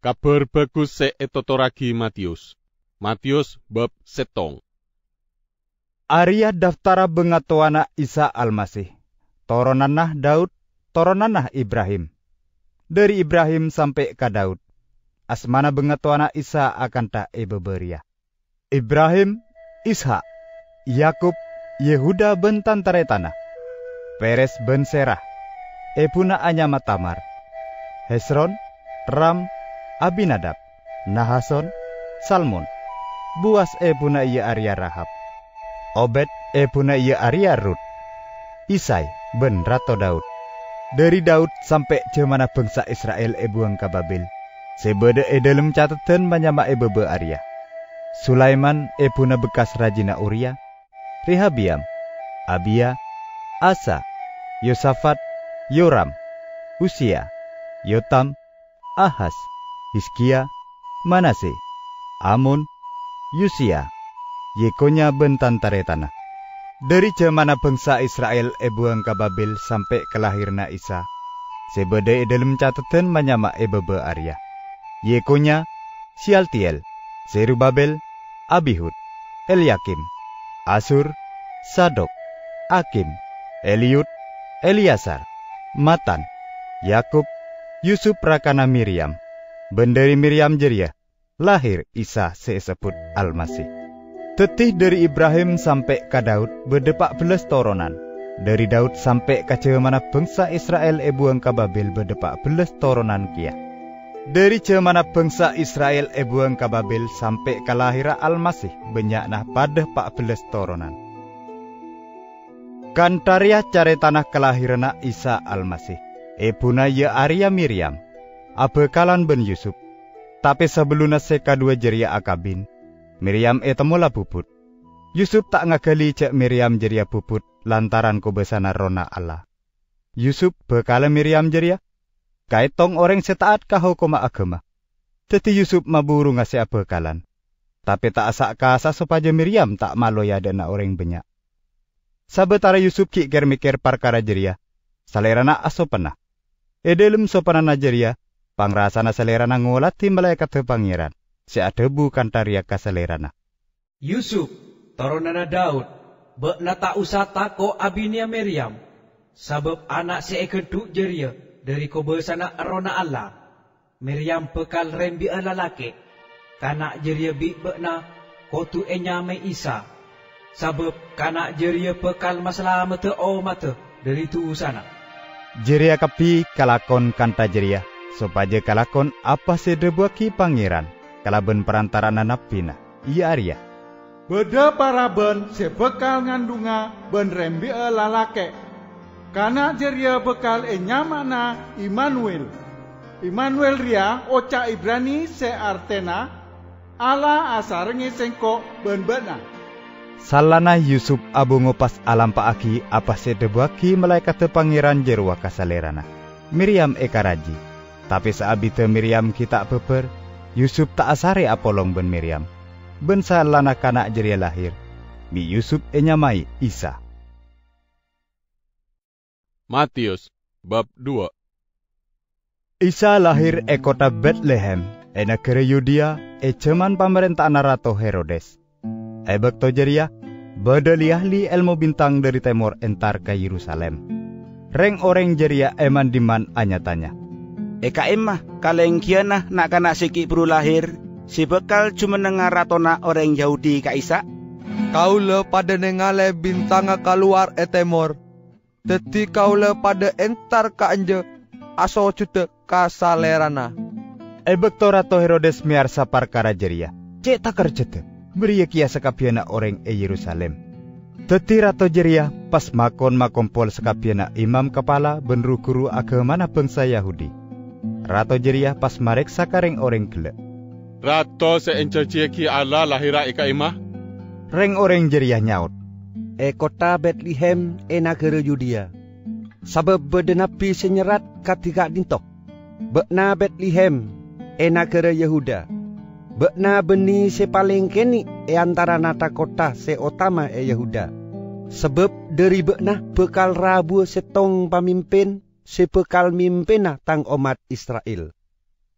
Kabar bagus se etotoragi Matius. Matius bab 7. Arya daftara bengatuana Isa Almasih. Toronanah Daud, toronanah Ibrahim. Dari Ibrahim sampai ke Daud. Asmana bengatuana Isa akan tak beberia. Ibrahim, Ishak, Yakub, Yehuda ben Tantaretana. Peres ben Serah. Epuna anyama Tamar. Hesron, Ram, Abinadab, Nahason, Salmon. Buas epuna ia Arya Rahab. Obed epuna ia Arya Rut. Isai ben Rato Daud. Dari Daud sampai cemana bangsa Israel buang ke Babel. Sebeda dalam catatan menyama bebe Arya. Sulaiman epuna bekas rajina Uria. Rehabiam, Abia, Asa, Yosafat, Yoram, Usia, Yotam, Ahaz, Hizkia, Manase, Amun, Yusia, Yekonya ben Tantaretana. Dari zamana bangsa Israel buang ke Babel sampai kelahirna Isa. Sebeda dalam catatan menyama bebe Arya. Yekonya, Sialtiel, Zerubabel, Abihud, Eliakim, Asur, Sadok, Akim, Eliud, Eliasar, Matan, Yakub, Yusuf rakana Miriam. Bendari Miriam jeria, lahir Isa sesebut Almasih. Tetih dari Ibrahim sampai ke Daud berdepak belas toronan. Dari Daud sampai ke cemana bangsa Israel buang ke Babel berdepak belas toronan kia. Dari cemana bangsa Israel buang ke Babel sampai ke lahira Almasih benyakna pada 14 toronan. Kantaria care tanah kelahirana Isa Almasih. Ebuna ya Arya Miriam. Abekalan ben Yusuf. Tapi sebelumnya seka dua jeria akabin. Miriam temola puput. Yusuf tak ngagali cek Miriam jeria puput lantaran kubesana rona Allah. Yusuf bekala Miriam jeria. Kaitong orang setaat ka hukum agama. Teti Yusuf maburu ngasih abekalan. Tapi tak asak kasa supaya Miriam tak maloya dana orang banyak. Sabetara Yusuf kikir mikir perkara jeria. Salerana asopana. Dalam sopanana jeria. Pangrasana salerana ngolati malaikat pangeran. Si adebu kantaria ka salerana. Yusuf, toronana Daud. Bekna tak usah tako abinia Miriam. Sebab anak si ekeduk jeria. Dari kobesana arona Allah. Miriam pekal rembi lalaki. Kanak jeria bi bekna kotu enyame Isa. Sabab kanak jeria pekal masalah mata mata dari tu sana. Jeria kapi kalakon kanta jeria. Supaya kalakon apa sedebuaki pangeran. Kalaben perantara napina. Iya Arya. Beda para ben sebekal ngandunga ben rembi lalaki. Kana jeria bekal nyamana Immanuel. Immanuel ria oca Ibrani se artena ala asarengi sengko ben-bena. Salana Yusuf abu ngopas alam paaki apa sedebuaki malaikat pangeran jerwa kasalerana. Miriam ekaraji. Tapi saabite Miriam kita beber, Yusuf tak asare apolong ben Miriam. Ben salana kanak jeria lahir. Mi Yusuf nyamai Isa. Matius bab 2. Isa lahir kota Bethlehem, negeri Yudea, jaman pemerintahan Ratu Herodes. Bekto jeria, bedeliahli ilmu bintang dari timur entar ke Yerusalem. Reng orang jeria eman diman anyatanya. Eka emah kaleng kianah nak kanak siki perlu lahir, si bekal cuma nengar ratona orang Yahudi ka Isa. Kaula pada nengale bintang keluar temor. Teti kaula pada entar ka anje aso cute kasalerana. Bekto Ratu Herodes miarsa perkara jeria. Cek tak kerjete. Beria kia sekapiana orang Yerusalem. Teti Ratu jeria pas makon makompol sekapiana imam kepala benru guru agamana bangsa Yahudi. Ratu jeria pas marek sakareng orang gelek. Rato seencecieki Allah lahira ika imah. Reng orang jeria nyaut. Kota Bethlehem negeri Yudea. Sabab bedenapi senyerat katika dintok. Bekna Bethlehem negeri Yehuda. Bekna beni sepaling keni antara nata kota seotama Yehuda. Sebab dari bekna bekal rabu setong pamimpin sepekal mimpina tang umat Israel.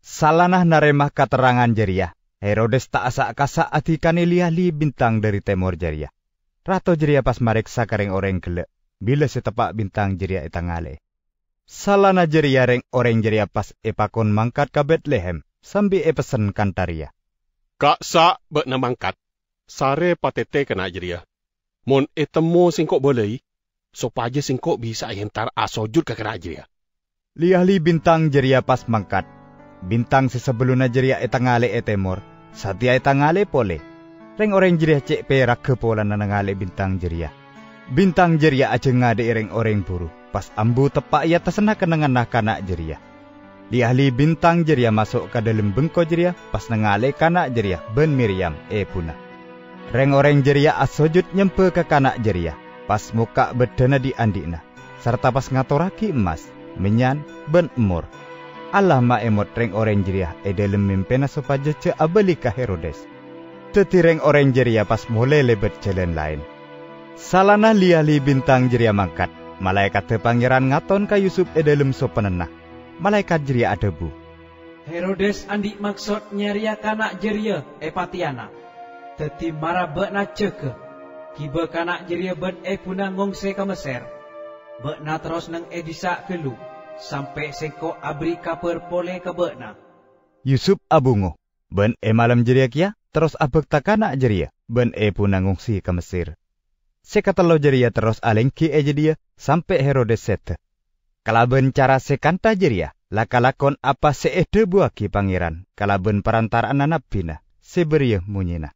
Salanah naremah keterangan jeria. Herodes tak asak-kasak atikane liahli bintang dari temor jeria. Rato jeria pas mareksa kareng orang gelek. Bila setepak bintang jeria etangale. Salana jeria reng orang jeria pas epakon mangkat ke Bethlehem. Sambil pesen kantaria. Kak sa bekna mangkat. Sare patete kena jeria. Mon temo singkok boleh. Sopaja singkok bisa hentar asojud ke kena jeria. Liahli bintang jeria pas mangkat. Bintang sesebeluna jeria etangale etemor. Satia etangale pole. Reng orang jeria cek perak kepola nanangale bintang jeria. Bintang jeria aja ngade reng orang buru. Pas ambu tepak ia tersenah kenangan kanak jeria. Di ahli bintang jeria masuk ke dalam bengko jeria. Pas nangale kanak jeria ben Miriam punah. Reng orang jeria asojud nyempe ke kanak jeria. Pas muka bedana di andikna. Serta pas ngatoraki emas. Menyan ben emur. Allah ma emot reng orang jeria dalam mimpena sopaja ce abeli ka Herodes. Teti reng orang jeria pas mulai lebet jalan lain. Salana liahli bintang jeria mangkat. Malaikat pangeran ngaton ka Yusuf dalam sopanenah. Malaikat jeria adebu. Herodes andi maksud nyaria kanak jeria Epatiana. Teti mara bekna ceke. Kiba kanak jeria ben punang ngongse ka Mesir. Bekna terus nang disak kelu. Sampai seko abri kaper pole ke bekna. Yusuf abungo. Ben malam jeria kia. Terus abek takanak jeria. Ben punang ngongsi ke Mesir. Sekatelo jeria terus alengki dia. Sampai Herodes sete. Kalaben cara sekanta jeria. Lakalakon apa buaki pangeran. Kalaben perantaraan napina. Seberia munyina.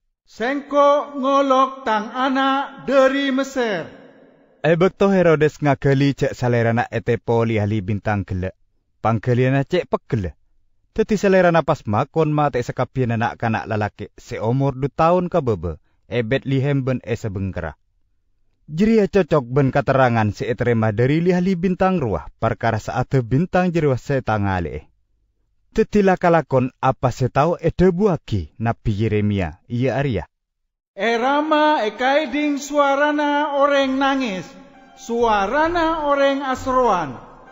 Sengko ngolok tang anak dari Mesir. Bekto Herodes ngakeli cek salerana etepo liahli bintang gelek. Pangkeliana cek pegele. Teti salerana pas makon mate sekapian anak kanak lalaki seumur 2 tahun ke bebe. Bethlehem ben sebengkera. Jeria cocok ben keterangan seeterema dari liahli bintang ruah. Perkara saat bintang jeruah setangale. Teti lakalakon apa setau buaki Nabi Yeremia iya Arya. Rama ekaiding suarana orang nangis. Suarana orang asroan.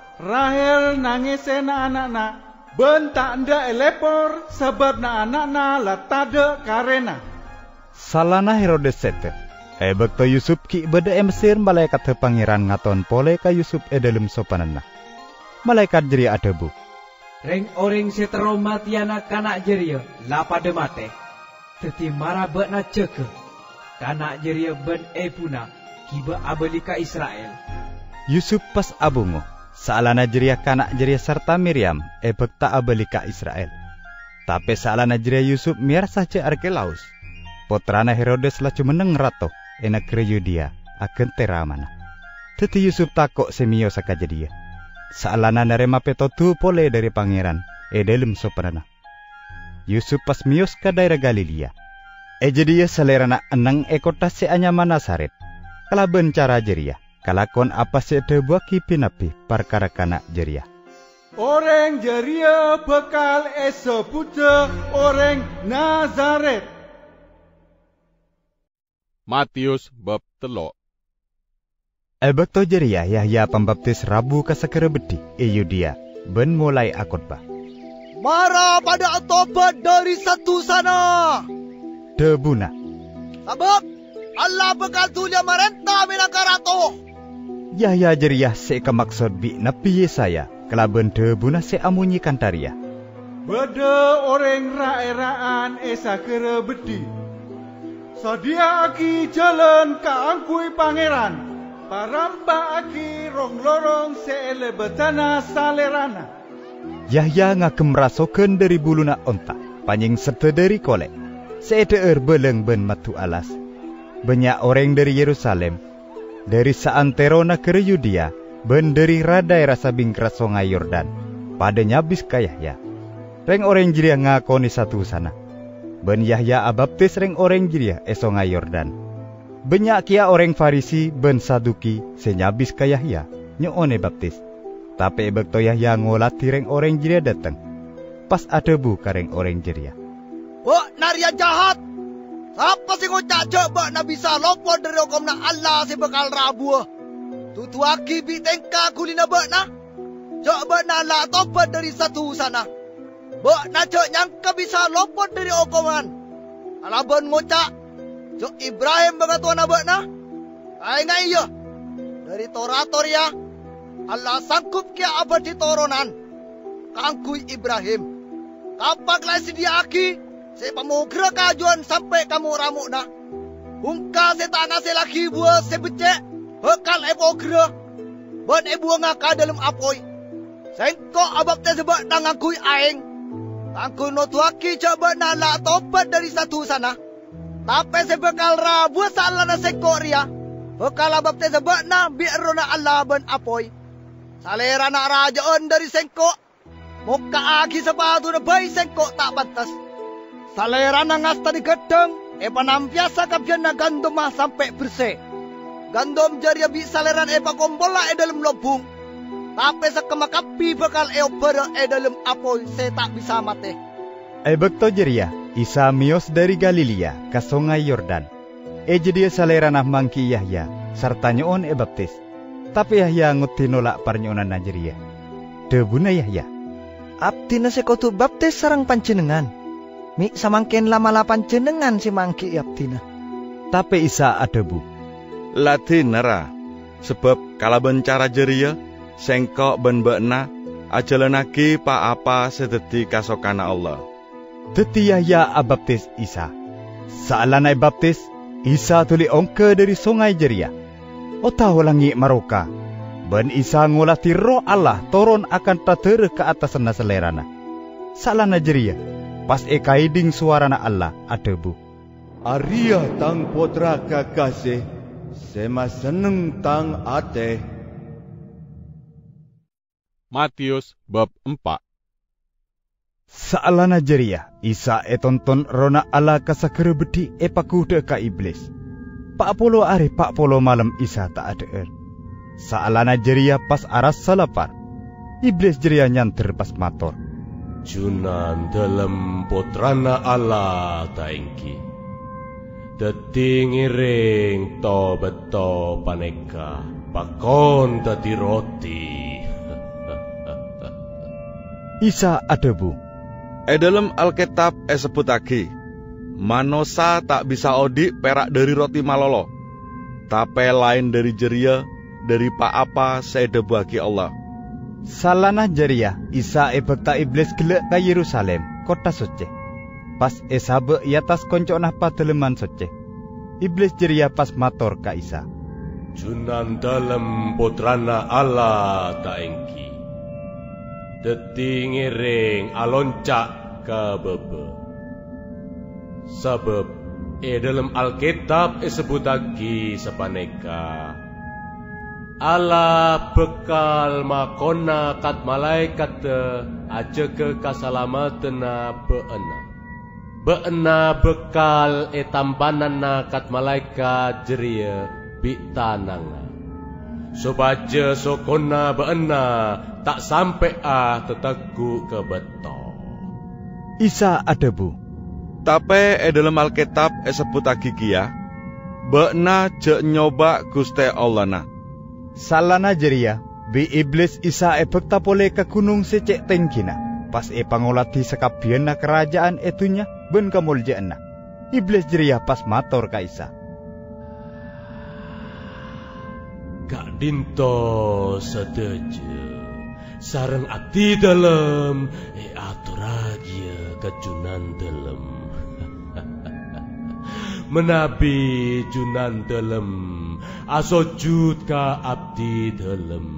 Rahel nangis na anak-anak. Bentak nda elepor sebab na anak-anak latade karena. Salana Herodes sete. Bekto Yusuf ki beda Mesir malaikat pangeran ngaton pole ka Yusuf dalam sopanana. Malaikat jeria adebu. Reng orang setero matiana kanak jeria lapade mate. Teti mara bekna ceke. Kanak jeria ben punah. Kiba abelika Israel. Yusuf pas abungo. Saalana jeria kanak jeria serta Miriam. Bekta abelika Israel. Tapi saalana jeria Yusuf miar saja Arkelaus. Potrana Herodes lah meneng rato. Enak Yudea akan teramana. Teti Yusuf takok semio saka jedia. Saalana narema petotu pole dari pangeran. Dalam sopanana. Yusuf pas mios ke daerah Galilea. Jedia selerana enang kota seanyama Nazaret. Kalaben cara jeria. Kalakon apa buaki pinapi perkara kanak jeria. Orang jeria bekal sebutnya orang Nazaret. Matius bab 3. Bekto jeria Yahya pembaptis rabu kesekere bedi Yudea ben mulai akotbah. Mara pada tobat dari satu sana. Debuna. Sabab Allah bekal tulia merentah minangkarato. Yahya jeria kemaksud bi Nabi Yesaya kelaben debuna amunyi kantaria. Beda orang raeraan sakere bedi. Sadia aki jalan ke angkui pangeran. Paramba aki rong lorong seelebetana salerana. Yahya ngagem rasoken dari buluna onta. Panjing serta dari kolek. Seeder beleng ben matu alas. Banyak orang dari Yerusalem. Dari saantero negeri Yudea. Ben dari radai rasa bingkra songai Yordan. Pada nyabis ka Yahya. Reng orang jeria ngakoni satu sana. Ben Yahya abaptis reng orang jeria songai Yordan. Banyak kia orang Farisi ben Saduki senyabis ka Yahya. Nyoone baptis. Tapi bekto Yahya ngolati reng orang jeria datang. Pas adebu kareng orang jeria. Wah, naria jahat. Siapa sih ngocak coba na bisa lopot dari hukum na Allah si bekal rabu. Tutu aki bitengka kulina bekna. Coba na Allah tobat dari satu sana. Bok nak cek nyangka bisa lopot dari hukuman. Alaban ngocak, cek Ibrahim bengatuan abakna. Ingat iya, dari Toratoria, Allah sangkup kia abadi toronan. Kangkui Ibrahim. Kapaklah sedia aki, saya pemugra kajuan sampai kamu ramuk na. Ungka saya tak ngasih lagi buah saya becek, hekal epogra. Ban ibu ngaka dalam apoi. Sengkok abab teh sebab nangangkui aing. Angku no tuaki coba nala topat dari satu sana. Tapi saya bekal rabu salah na sengkok ria. Bekal abab teh sebab na biar rona Allah ban apoi. Salera nak rajaan dari sengkok. Muka aki sepatu na bayi sengkok tak pantas. Salera na ngasta di gedeng. Panampiasa kapian na gandum mah sampai bersih. Gandum jari abi saleran kombola dalam lubung. Tapi sekemakapi bakal opera dalam apoi saya tak bisa mati. Bekto jeria, Isa mios dari Galilea ke sungai Yordan. Jadi saleranah mangki Yahya, serta nyoon baptis. Tapi Yahya nguti nolak parnyonan Najeria. Debuna Yahya. Abdina sekotu baptis sarang panjenengan. Mi samangken lama panjenengan si mangki abdina. Tapi Isa adebu. Latin nara, sebab kalaban cara jeria, sengkok ben bekna, ajalanaki pa apa sedeti kasokana Allah. Deti Yahya abaptis Isa. Saalanay baptis, Isa tuli ongke dari sungai jeria. Otaw langi maroka. Ben Isa ngulati roh Allah turun akan tatere ke atas na selerana. Salana jeria, pas ekaiding suarana Allah adebu. Arya tang potra kakasih, sema seneng tang ate. Matius bab 4. Saalana jeria, Isa tonton rona Allah kasakere bedi pakude ka iblis. 40 hari 40 malam Isa tak ada. Saalana jeria pas aras salapar. Iblis jeria nyanter pas mator. Junan dalam putrana Allah taingki. Dadi ngiring to beto paneka. Pakon dadi roti. Isa adebu. Dalam Alkitab sebut lagi, manosa tak bisa odik perak dari roti malolo. Tapi lain dari jeria, dari pak apa saya debuaki Allah. Salana jeria, Isa bekta iblis gelek ke Yerusalem, kota suci. Pas sabe iatas konconah pateleman suci. Iblis jeria pas mator ka Isa. Junan dalam putrana Allah taingki. Deti ngiring aloncak ke bebe. Sebab dalam Alkitab sebut lagi sepaneka. Allah bekal makona kat malaikat aja ke kasalamatena beena. Beena bekal tambanana kat malaikat jeria bitananga. Sobaja sokona beena tak sampai tetagu ke beto. Isa adebu. Tapi dalam Alkitab sebut lagi kia, beena je nyoba Gusti Allah na. Salana jeria, bi iblis Isa bekta pole ke gunung secek tengkina. Pas pangolati sekabiana kerajaan etunya ben kamuljaanna. Iblis jeria pas mator ka Isa. Kak dinto sedeje. Sarang ati dalam aturagia kejunan dalam. Menabi junan dalam. Asojud ka abdi dalam.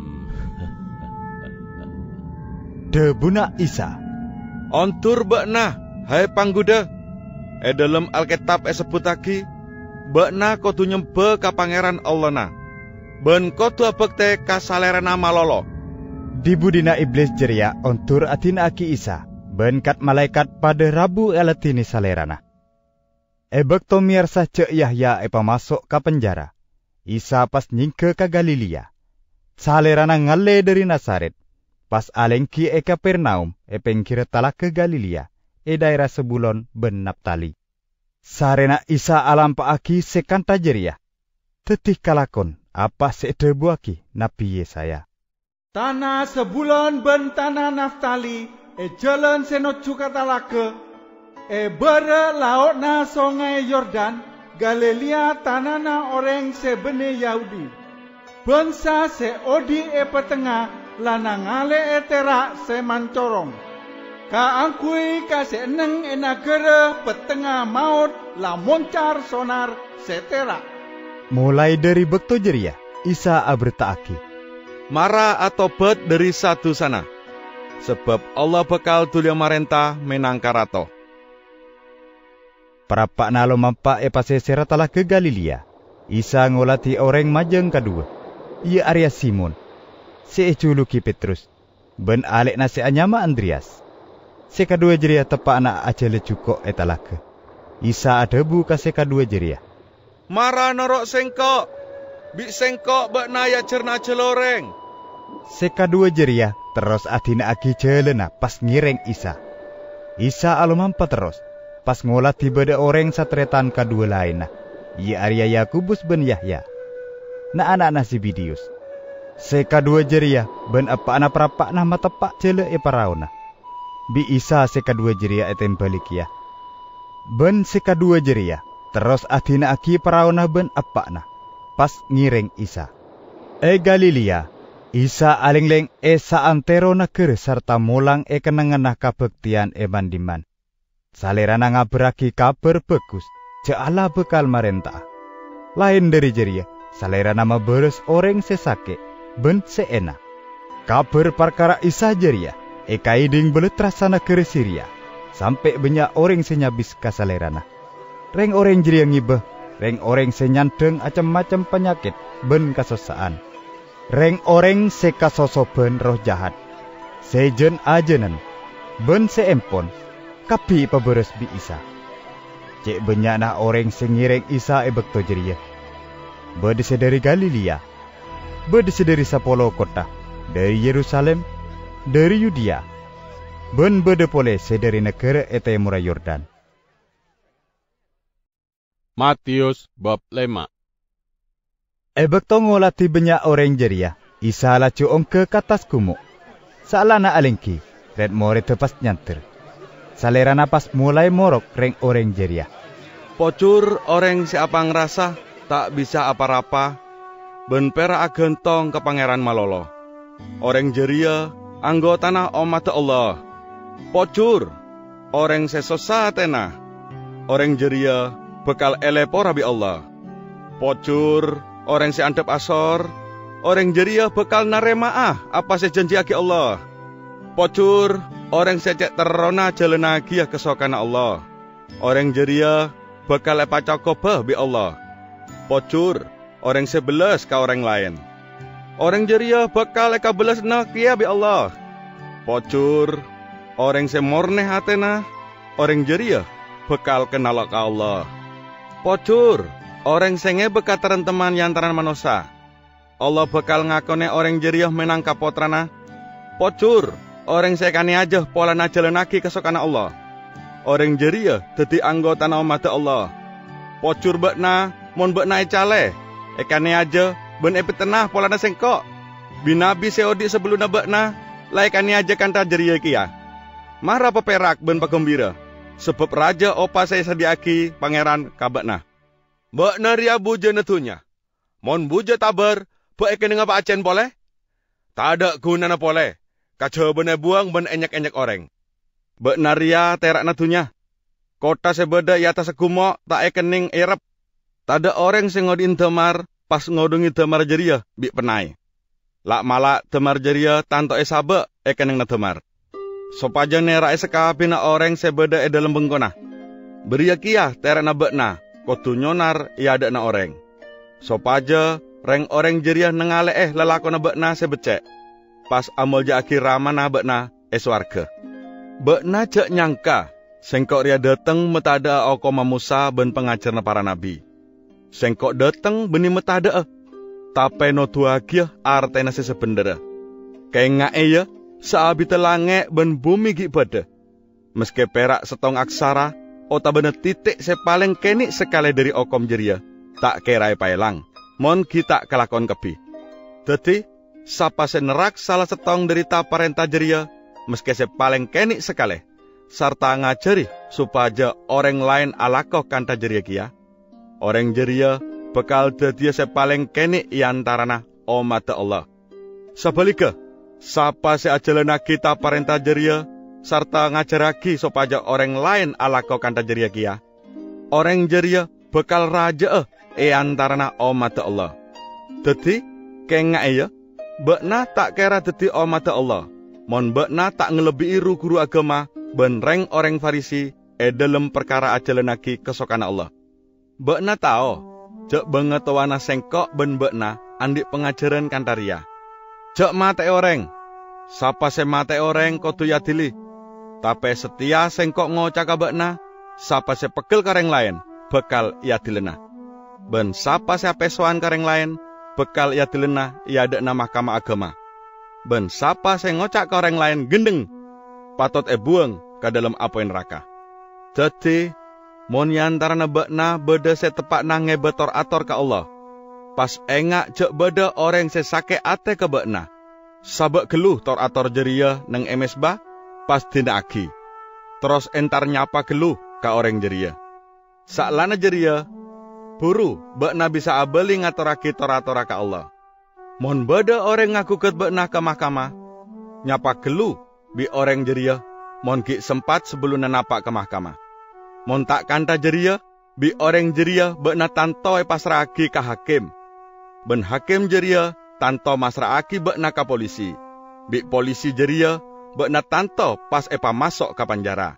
Debuna Isa. Ontur bekna, hai pangguda. Dalam Alkitab sebut lagi, bekna kotu nyembe ka pangeran Allah na. Ben kotu abekte ka salerana malolo. Dibudina iblis jeria ontur atina aki Isa. Ben kat malaikat pada rabu elatini salerana. Bekto miarsa cek Yahya masuk ke penjara. Isa pas nyingke ke Galilea. Salerana ngale dari Nazaret. Pas alengki Kapernaum pengkira talak ke Galilea. Daerah Sebulon ben Naptali. Sarena Isa alampa aki sekanta jeria. Tetih kalakon apa sedebuaki Nabi Yesaya. Tanah Sebulon ben tanah Naftali jalan senoju katalaga, bere laut na sungai Yordan, Galilea tanana orang sebene Yahudi. Bangsa se odi petengah, lanang ale terak se mancorong. Ka angkui ka se neng negara petengah maut, la moncar sonar se terak. Mulai dari bekto jeria, Isa bertaaki. Mara atau bet dari satu sana. Sebab Allah bakal tulia marentah menangka rato. Parapak nalo mampak pasesera telah ke Galilea. Isa ngolati orang majeng kedua. Ia Arya Simon. Seeculuki Petrus. Ben alek nasi anyama Andreas. Sekadua jeria tepak anak acele cukok etalake. Isa adebu ka sekadua jeria. Mara norok sengkok. Bik sengkok bak naya cerna celoreng. Sekadua jeria terus atina aki celena pas ngireng Isa. Isa alumampa terus. Pas ngolah tiba ada orang satretan kedua lain. Ia Arya Yakubus ben Yahya. Na anak Sibidius. Sekadua jeria ben apa anak perapak nama tepak cele parauna. Bi Isa sekadua jeria etem balikia. Ben sekadua jeria terus atina aki parauna ben apa na. Pas ngireng Isa. Galilea. Isa aling-leng saantero nakere serta mulang kenangan kabektian mandiman. Salerana ngaberaki kabar bagus, Allah bekal marentah. Lain dari jeria, salerana maberes orang sesake, ben seena. Kabar perkara Isa jeria, kaiding beletrasana kere Syria, sampai banyak orang senyabis ka salerana. Reng orang jeria ngibeh, reng orang senyandeng macam-macam penyakit, ben kasosaan. Reng orang sekasosoben roh jahat, sejen ajenan, ben seempon, kapi paberes bi Isa. Cek banyak nak orang sengireng Isa bekto jeria. Berdese dari Galilea, berdese dari 10 kota, dari Yerusalem, dari Yudea, ben berde pole sedari negara etemura Yordan. Matius bab 5. Bekto ngolati banyak orang jeria, Isa lacu ongke katas kumuk. Salana alengki, red more tepas nyanter. Salerana pas mulai morok reng orang jeria. Pocur orang siapa ngerasa tak bisa apa-apa, ben pera agentong ke pangeran malolo. Orang jeria anggota na umat Allah. Pocur orang sesosa tena. Orang jeria bekal elepo rabi Allah. Pocur orang seantep asor. Orang jeria bekal naremaah apa sejanji aki Allah. Pocur orang secek terona jalan lagi kesokan Allah. Orang jeria bakal pacakoba bi Allah. Pocur orang sebelas ka orang lain. Orang jeria bakal kabelas na kia bi Allah. Pocur orang semorne hatena. Orang jeria bakal kenal ka Allah. Pocur orang senge bekataran teman yantaran manusia. Allah bakal ngakone orang jeria menangkap potrana. Pocur orang sekani aja pola najalanaki kesokana Allah. Orang jeria dadi anggota umat Allah. Pocur bekna mon bekna cale. Ekane aja ben epitenah pola sengkok. Binabi seodi sebelum bekna laikani aja kanta jeria kia. Mara peperak ben pagembira. Sebab raja opa saya sediaki pangeran kabekna. Bekna ria buja netunya. Mon buja tabar be ekene ngapa acen pole? Tak ada gunana pole. Kaca bena buang ben enyak-enyak orang. Bek naria terak natunya. Kota sebeda yata sekumo tak ekening erep. Tada orang sing ngodin temar pas ngodungi temar jeria bik penai. Lak malak temar jeria tanto esabe ekening na temar. Sopaja nera esekapina orang sebeda dalam bengkona. Beria kia terak na bekna kotu nyonar iada na orang. Sopaja reng orang jeria nengale lelako na bekna sebecek. Pas amol ja akhir ramana bekna eswarga. Bekna cek nyangka, sengkok ria dateng metada okoma Musa ben pengajarna para nabi. Sengkok dateng beni metada tape no tuagia artena sesebendera. Kayak ngae ya, saabi telange ben bumi gi bada. Meski perak setong aksara, ota bener titik sepaling kenik sekali dari okom jeria, tak kerai pailang, mon kita kelakon kebi. Dadi, sapa senerak salah setong dari taparenta jeria, meski se paling kenik sekali, serta ngajari supaya orang lain alako kanta jeria kia. Orang jeria bekal dadi se paling kenik iantarana umat Allah. Sebaliknya, sapa se ajalana kita perintah jeria, serta ngajaraki supaya orang lain alako kanta jeria kia. Orang jeria bekal raja iantarana umat Allah. Dadi, kenga iya, bekna tak kira dadi umat Allah. Mon bekna tak ngelebihi guru agama, ben reng orang Farisi, dalam perkara ajalanaki kesokan Allah. Bekna tau, jek bengetawana sengkok ben bekna, andi pengajaran kantaria. Jek mate orang, sapa se mate orang kotu yadili. Tapi setia sengkok ngocaka bekna, sapa se pegel kareng lain, bekal yadilena. Ben sapa se pesoan kareng lain, bekal yadilena yadekna mahkamah agama. Ben sapa se ngocak kareng lain gendeng, patot buang ke dalam api neraka. Jadi, mon yantarana bekna beda se tepak nange betor ator ke Allah. Pas engak jek beda orang se sake ate ke bekna. Sabak geluh tor ator jeria neng emesba, pas dina agi. Terus entar nyapa geluh ke orang jeria. Saklana jeria, buru bekna bisa abeli ngatoraki tor-atora ke Allah. Mon beda orang ngaku ket bekna ke mahkamah, nyapa geluh bi orang jeria, mon ki sempat sebelum napak ke mahkamah. Mon tak kanta jeria, bi orang jeria bekna tanto pasraki ke hakim. Ben hakim jeria tanto masraki bekna ke polisi. Bi polisi jeria bekna tanto pas masuk ke penjara.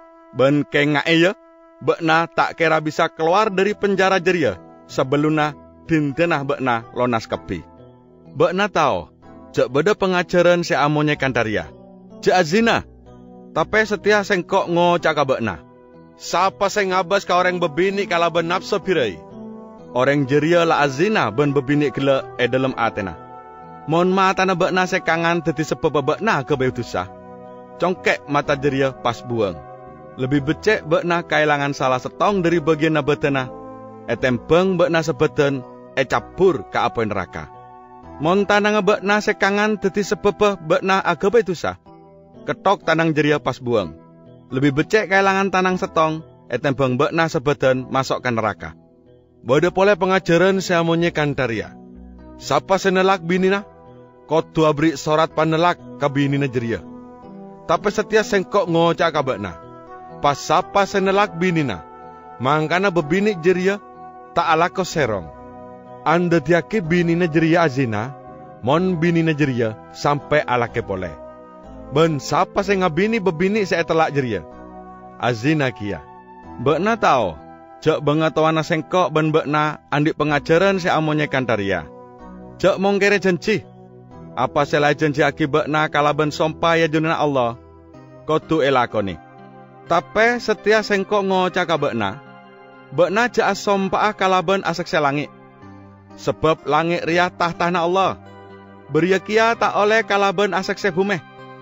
Ben kenga iya, bekna tak kira bisa keluar dari penjara jeria sebelumna dintenah bekna lonas kepi. Bekna tau, jek beda pengajaran si amonye kantaria. Jek azina, tapi setia sengkok ngocak bekna. Sapa seng ngabas ka orang bebini kala ben nafsu pirai. Orang jeria la azina ben bebini gila dalam atena. Mon matana bekna sekangan dadi sebab bekna kebetusa. Congkek mata jeria pas buang. Lebih becek bekna kailangan salah setong dari bagian betena. Etempeng bekna sebeten capur ke api neraka. Mon tanang bekna sekangan dadi sebab bekna kebetusa. Ketok tanang jeria pas buang. Lebih becek kailangan tanang setong, etempeng bekna sebeten masuk ke neraka. Bada pole pengajaran seamonye kantaria. Sapa senelak binina, kotu abri sorat panelak ke binina jeria. Tapi setia sengkok ngocak ke bekna. Pas sapa senelak binina, mangkana bebini jeria, tak alako serong. Anda tiaki binina jeria azina, mon binina jeria sampai alake pole. Ben sapa sing ngabini bebini saya telak jeria. Azina kia. Bekna tau, jek bengetawana sengkok ben bekna andi pengajaran se amonye kantaria. Jek mongkere janji. Apa selai janji aki bekna kala ben sompa ya junana Allah. Kotu elakoni. Tapi setia sengkok ngocak bekna. Bekna jek sompa kala ben asek selangit. Sebab langit ria tahtana Allah. Beria kia tak oleh kala ben asek sebumeh.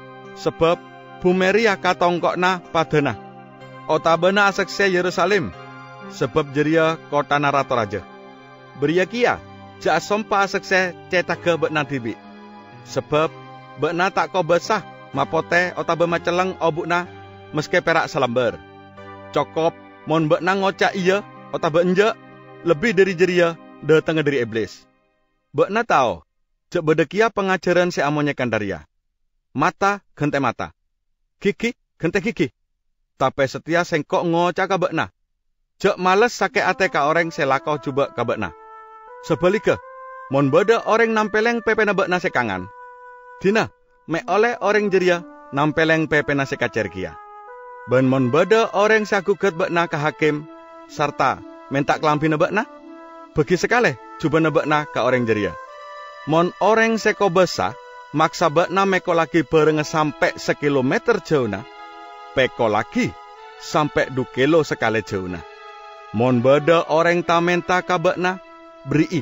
Sebab bumeria katongkokna padana. Otabana asekse Yerusalem. Sebab jeria kota narator aja. Beria kia, jak sompa asekse cetaga bekna tibi. Sebab bekna tak ko besah, mapote otabama celeng obukna, meski perak selembar. Cokop, mon bekna ngocak iya, otaba enjak, lebih dari jeria, datang dari iblis. Bekna tau, jak bedekia pengajaran si amonye kandaria. Mata, gente mata. Gigi, gente gigi. Tapi setia sengkok ngocak ka bekna. Jek males sake ate ka orang selako coba ka bekna. Sebaliknya, mon beda orang nampeleng pepena bekna sekangan. Dina, me oleh orang jeria nampeleng pepena sekacerkia. Ben mon beda orang sagugat bekna ka hakim, serta mentak kelampina bekna. Bagi sekali, coba bekna ka orang jeria. Mon orang seko besah, maksa bekna meko lagi bareng sampai 1 kilometer jauhna. Peko lagi sampai 2 kilo sekali jauhna. Mon beda orang tamenta ka bekna, beri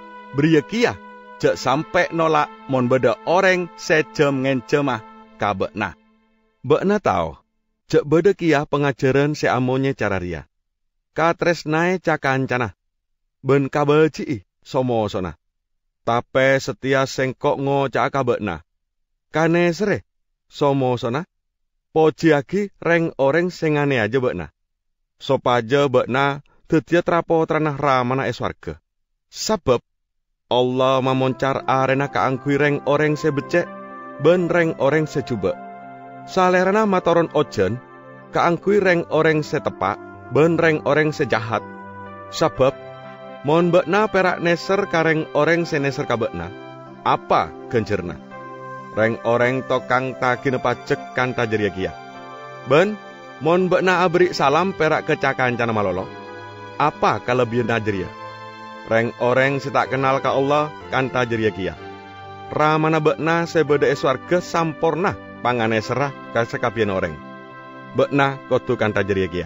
kia, jak sampai nolak mon beda orang sejam ngencemah ka bekna. Bekna tau, jak beda kia pengajaran seamonye cara ria. Ka tresnae cakancana, ben kabeci somo sona. Tapi setia sengkok ngocak ka bekna. Kane sere, somo sona, pojiagi reng oreng sengane aja bekna. Sopaja bekna tetia trapo tranah ramana eswarga. Sabab Allah memoncar arena kaangkui reng oreng sebecek, ben reng oreng secuba. Salerana matoron ojen, kaangkui reng oreng setepak, ben reng oreng sejahat. Sabab, mon bekna perak neser kareng oreng seneser kabekna. Apa genjerna? Reng oreng tokang tagine pajek kan tajeria kia. Ben, mon bekna abri salam perak kecakancana malolo. Apa kelebihan tajeria? Reng oreng tak kenal ka Allah kan tajeria kia. Ramana bekna sebeda eswarga sampurna pangane serah ka sekabian oreng. Bekna kotu kan tajeria kia.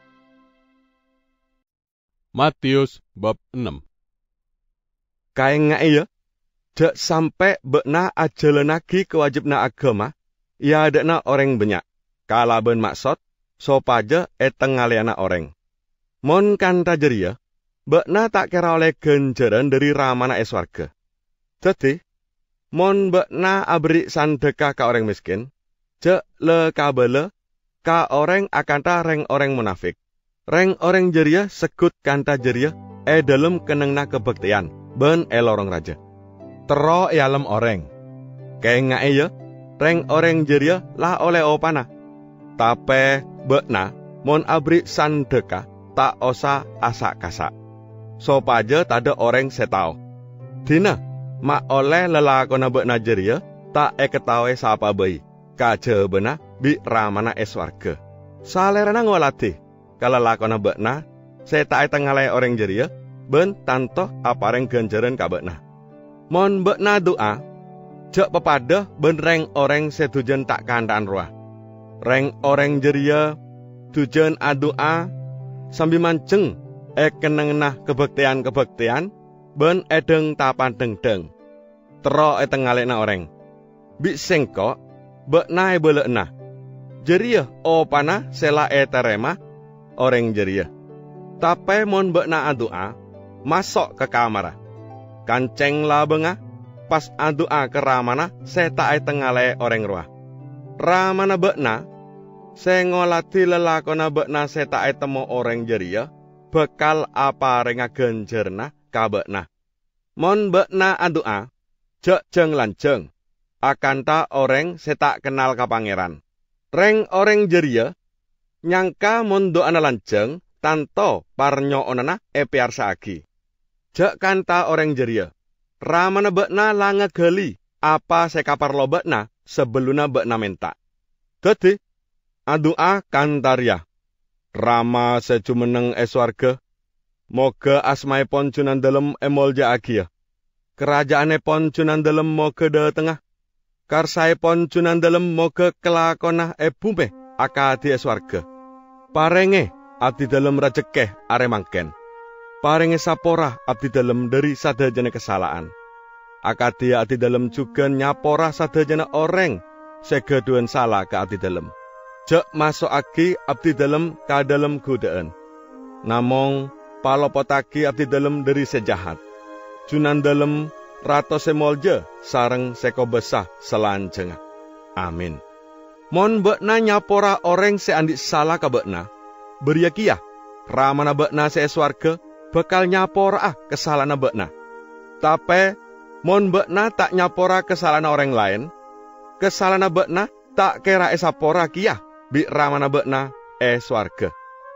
Matius bab 6. Kaeng ya, jak sampai bekna ajalenagi kewajibna agama, ya adekna oreng banyak. Kalaben maksud, sopaja etengaliana oreng. Mon kan tajeria, bekna tak kira oleh genjeran dari ramana eswarga. Jadi, mon bekna abri sandekah ka orang miskin, jak le kabele ka orang akan ta reng orang munafik. Reng orang jeria sekut kanta jeria dalam kenengna kebaktian, ben elorong raja. Tero yalem orang. Kayak ya, reng orang jeria lah oleh opana. Tape bekna mon abri sandekah tak osa asak-kasak. Sopaja tada orang setau. Dina, mak oleh lelakona bekna jeria, tak ketawe sapa bayi. Kaje bena bi ramana eswarga. Salerana ngolati, kalau lakona bekna, saya tak tengalai orang jeria, ben tantoh apareng ganjaran ka bekna. Mon bekna doa, jak pepada ben reng orang setujen tak kandaan roah. Reng orang jeria, tujen adoa, sambil manceng, kenengnah kebaktian, ben edeng tapan deng-deng. Tero tengalena orang. Bi sengkok, bekna belekna. Jeria opana sela terema orang jeria. Tapi mon bekna adoa, masuk ke kamar. Kanceng lah benga, pas adoa ke ramana, saya tak tengale orang roah. Ramana bekna, saya ngolati lelakona bekna saya tak temu orang jeria, bekal apa renga genjerna ka bekna. Mon bekna adoa, jak jeng lanceng, akan ta orang saya tak kenal ka pangeran. Reng orang jeria, nyangka mon doana lanceng, tanto parnyo onana piarsa agi. Jak kanta orang jeria, ramana bekna langa gali, apa sekapar lo bekna, sebeluna bekna menta. Dadi, adoa kantaria, rama sejumeneng eswarga, moga asmai pon cunan dalem emolja agia. Kerajaane pon cunan dalem moga de tengah, karsai pon cunan dalem moga kelakonah bume akadi eswarga. Parenge abdi dalem rejekeh are mangken. Parenge sapora abdi dalem dari sadajana kesalahan. Akadi abdi dalem juga nyapora sadajana orang segaduan salah ke abdi dalem. Jak masuk agi abdi dalem ka dalem godaan. Namong palopotagi abdi dalem dari sejahat. Cunan dalem rato semolje sareng seko besah selanjengah. Amin. Mon bekna nyapora orang seandik salah ka bekna. Beriakiah, ramana bekna seeswarga bakal nyapora kesalahan bekna. Tapi mon bekna tak nyapora kesalahan orang lain, kesalahan bekna tak kira esapora kiah bi ramana bekna eswarga.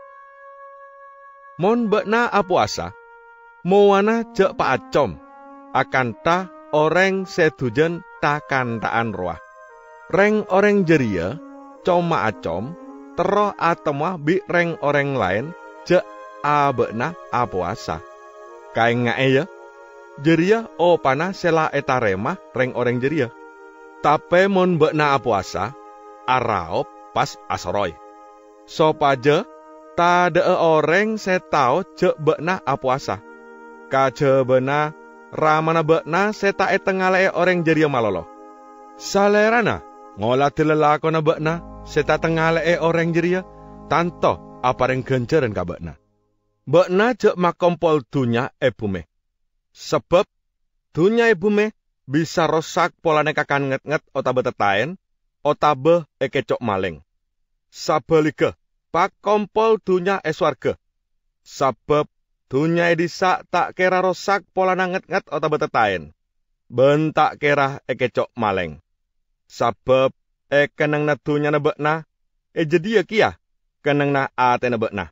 Mon bekna apuasa, mowana jak paacom, akan ta orang setujen takantaan roah. Reng orang jeria, coma acom, tero atemah bi reng orang lain, jak abekna apuasa. Kaeng ya, jeria opana sela etarema reng orang jeria. Tapi mon bekna apuasa, araop pas asoroy. Sopaja, tada orang setau jak bekna apuasa. Kaje bena ramana bekna seta tengale orang jeria malolo. Salerana ngolati lelakona bekna seta tengale orang jeria tanto apa reng genjeren ka bekna. Bekna jak makompol dunya bume. Sebab dunya bume bisa rosak polane kakan nget-nget ota betetaen otabe kecok maling. Sabelige pak kompol dunya swarga. Sabab dunya disak tak kira rosak pola nanget-nget otabe tetaen. Ben tak kira kecok maling. Sabab keneng na dunya nebekna jadi kia keneng na ate nebekna.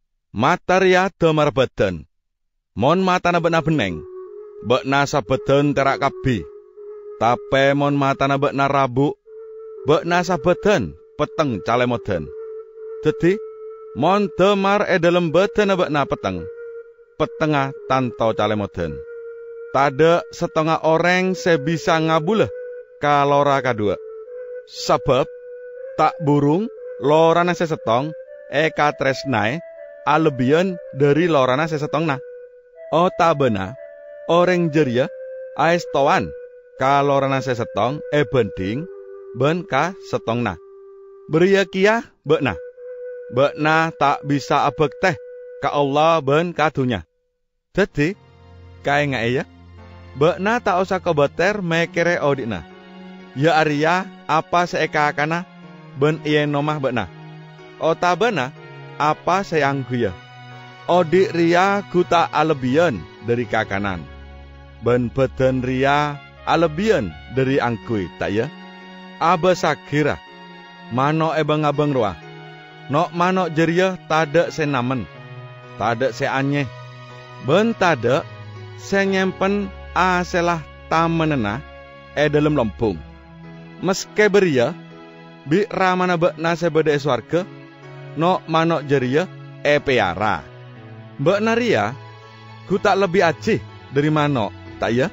Mataria demar beden. Mon mata nebekna beneng. Bekna sabeden terak kabi. Tape mon mata nebekna rabuk. Bekna sabeden peteng cale moden. Dadi mon demar dalam beden nebekna peteng. Petengah tanto cale moden. Tade setengah orang sebisa ngabuleh kalora kadua. Sebab tak burung lorana sesetong tresnae alebian dari lorana sesetongna. Otabena orang jeria aestoan kalorana sesetong bending ben ka setongna. Beria kia bekna. Bekna tak bisa abek teh ka Allah ben ka dunya. Jadi kae ngae ya. Bekna tak usah kebeter mekere odina. Ya Arya apa seeka kana ben iye nomah bekna. Otabena apa sayangku ya. Odi ria guta alebian dari kakanan. Ben beden ria alebian dari angkui tak ya. Aba sakira. Mano ebang-abang ruah. Nok mano jeria tada senamen. Tada seanyeh. Ben tada senyempen aselah tamenena dalam lempung. Meske beria bi ramana bekna sebede swarga. Nok mano jeria piara. Bekna ria ku tak lebih acih dari mano tak ya.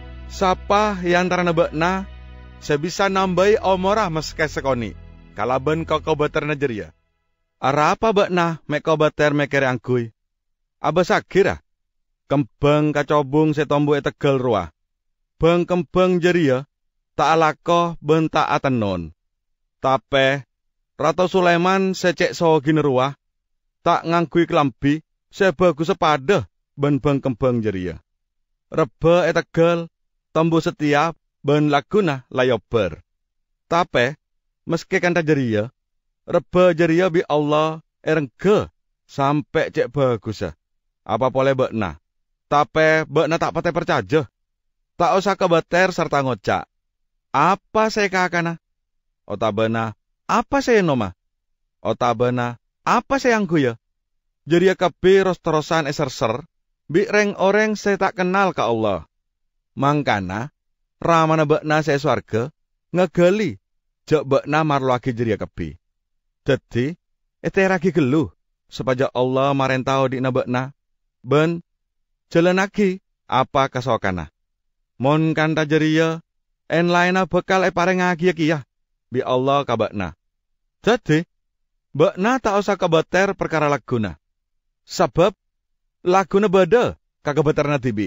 Sapa yang tarana bekna sebisa nambahi omorah meske sekoni. Kalaben kau kobeter najeria. Ara apa bekna mek kobeter mekere angkui. Aba sakira. Kembang kacobung setombu tegel ruah. Bang kembang jeria tak alako bentak atenon. Tape Ratu Sulaiman secek sogin ruah. Tak ngangkui kelambi sebagus sepada ben bang kembang jeria. Reba tegel tombu setiap ben laguna layober. Tape meski kanta jeria, reba jeria bi Allah erengge sampai cek bagus. Apa boleh bekna? Tape bekna tak pate percaja. Tak usah kebeter serta ngocak. Apa saya kakana? Otabena, apa saya noma? Otabena, apa saya angku ya? Jeria kabe ros-terosan eser-ser, bi reng orang saya tak kenal ka Allah. Mangkana, ramana bekna saya swarga, ngegali. Jok bekna marlo lagi jeria kebi. Jadi, ragi geluh. Sepaja Allah marentau di bekna. Ben, jalan lagi apa kasokana. Mon kanta jeria, en laina bekal pareng lagi kia. Bi Allah ka bekna. Jadi, bekna tak usah kebeter perkara laguna. Sebab, laguna beda kagebeterna tibi.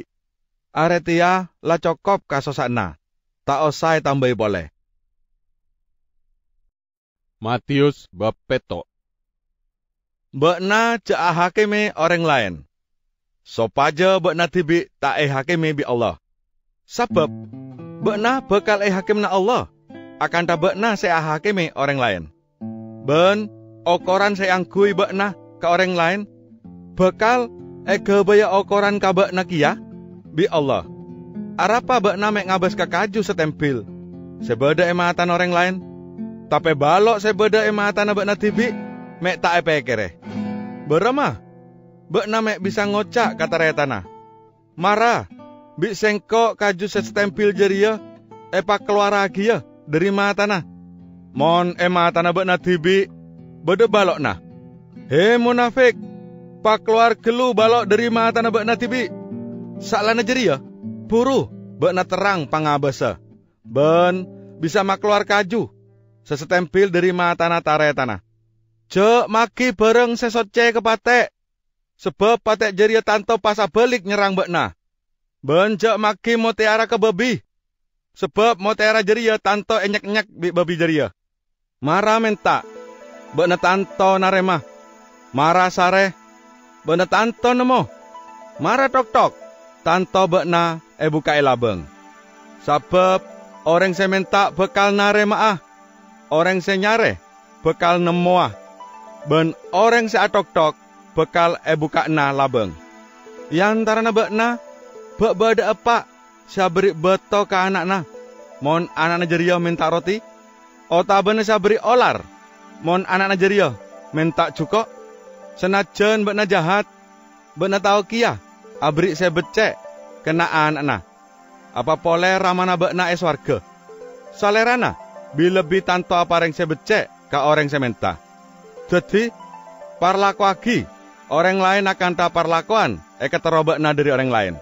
Aretia la cokop kasosana. Tak usah tambahi boleh. Matius bab peto. Bekna cak hakime orang lain. Sopaja bekna tibi tak hakime bi Allah. Sebab bekna bekal hakimna Allah. Akan tak bekna se hakime orang lain. Ben okoran se angkui bekna ke orang lain. Bekal kebaya okoran ka bekna kia bi Allah. Arapa bekna mek ngabas ka kaju setempil. Sebeda ematan orang lain. Tapi balok sebeda ematan bekna tibi, mek tak epekere. Berama, bekna mek bisa ngocak kata retana. Marah, bi sengkok kaju setempil jeria, pak keluar lagi ya dari matana. Mon ematana bekna tibi, beda balok na. He munafik, pak keluar gelu balok dari matana bekna tibi. Saklana jeria, puru bekna terang pangabasa. Ben bisa mak keluar kaju. Sesetempil dari matana taretana. Cek maki bareng sesoce ke patek. Sebab patek jeria tanto pasa balik nyerang bekna. Ben cek maki moteara ke babi. Sebab moteara jeria tanto enyak-enyak bi babi jeria. Marah menta. Bekna tanto naremah. Marah sare. Bekna tanto nemo. Marah tok-tok. Tanto bekna buka elabeng. Sebab orang sementa bekal naremah. orang se nyare bekal nemoah, ben orang se atok-tok bekal bukana labeng. Yantarana bekna, beda apa, saya beri beto ke anakna, mon anakna jeria minta roti, otabene saya beri olar, mon anakna jeria minta cuko, senajan bekna jahat, bekna tahu kia, abri saya becek, kena anakna. Apa boleh ramana bekna warga? Salerana, bila lebih tanto apa orang saya becek, ke orang saya minta. Jadi, parlaku lagi, orang lain akan tak parlakuan, keterobekna dari orang lain.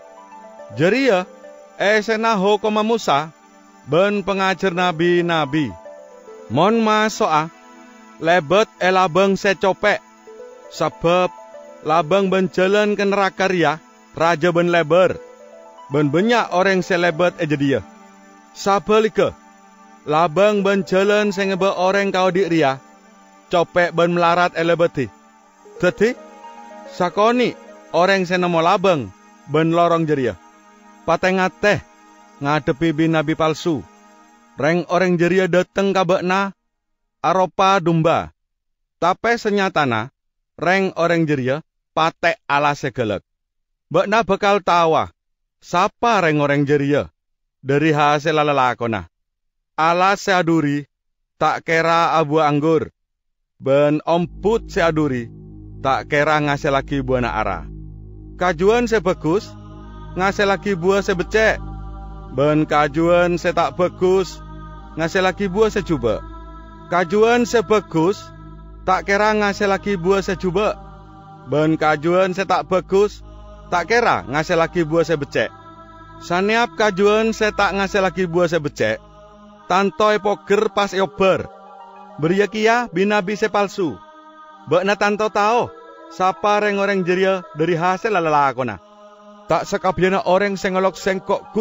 Jadi ya, senaho koma Musa, ben pengajar nabi-nabi. Mon masoa, lebet labeng secopek, sebab labeng ben jalan ke neraka ria, raja ben leber. Ben banyak orang selebet dia. Sabalika, labang ben jalan sengebe orang kau di ria, copek ben melarat elebeti. Jadi, sakoni orang senamo labang ben lorong jeria. Patengate ngadepi binabi palsu. Reng orang jeria dateng kabekna aropa domba. Tapi senyatana reng orang jeria patek ala segelek. Bekna bakal tawa. Sapa reng orang jeria dari hasil lalakona. Ala seaduri tak kera abu anggur. Ben omput seaduri tak kera ngasih lagi buah ara. Kajuan sebagus ngasih lagi buah sebecek. Ben kajuan se tak bagus ngasih lagi buah secuba. Kajuan sebagus tak kera ngasih lagi buah secuba. Ben kajuan se tak bagus tak kira ngasih lagi buah sebecek. Saniap kajuan saya tak ngasih lagi buah sebecek. Tantoy poker pas yober. Beria kia binabi sepalsu. Bekna tanto tao. Sapa reng-orang jeria dari hasil lalakona. Tak sekabiana orang sengolok sengkok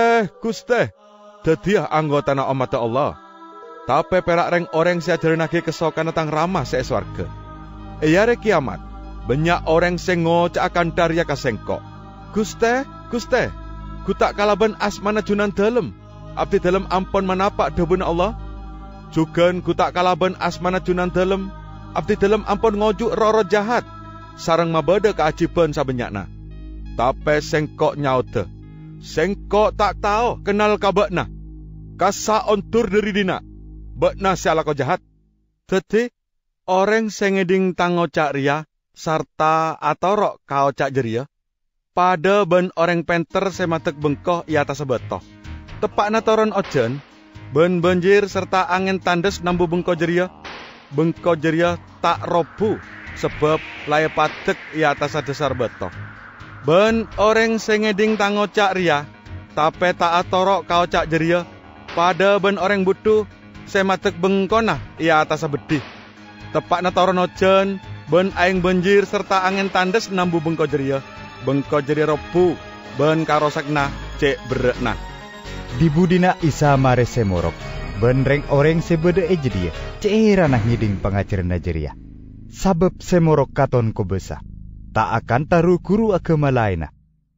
Guste. Dadiah anggota na umat Allah. Tapi perak reng orang seadari nagi kesokan tentang ramah seeswarga. Eyare kiamat. Banyak orang sengoc akan darya kasengkok. Guste, ku tak kalaban asmana junan dalem. Abdi dalem ampun manapak debun Allah. Jugan ku tak kalaban asmana junan dalem. Abdi dalem ampun ngojuk roro jahat. Sarang mabada keajiban sabenyakna. Tapi sengkok nyaude. Sengkok tak tahu kenal kabekna. Kasa ontur dari dina. Bekna siala ko jahat. Jadi orang sengeding tangocak ria. Sarta atau rok kau cak jeria, pada ben orang penter sematek bengkoh i atas sebetoh. Tepak na toron ojen, ben banjir serta angin tandes nambu bengkoh jeria tak robu sebab laya patek i atas dasar betoh. Ben orang sengeding tango cak ria, tapi tak atorok kau cak jeria, pada ben orang butuh sematek bengkonah i atas bedih. Tepak na toron ojen, ben aing banjir serta angin tandes nambu bengko jeria robu ben karosakna cek berekna. Di budina Isa mare semorok ben reng orang sebede jedia ceira nah ngiding pangajarna jeria. Sabab semorok katon ko besa tak akan taruh guru agama lainna.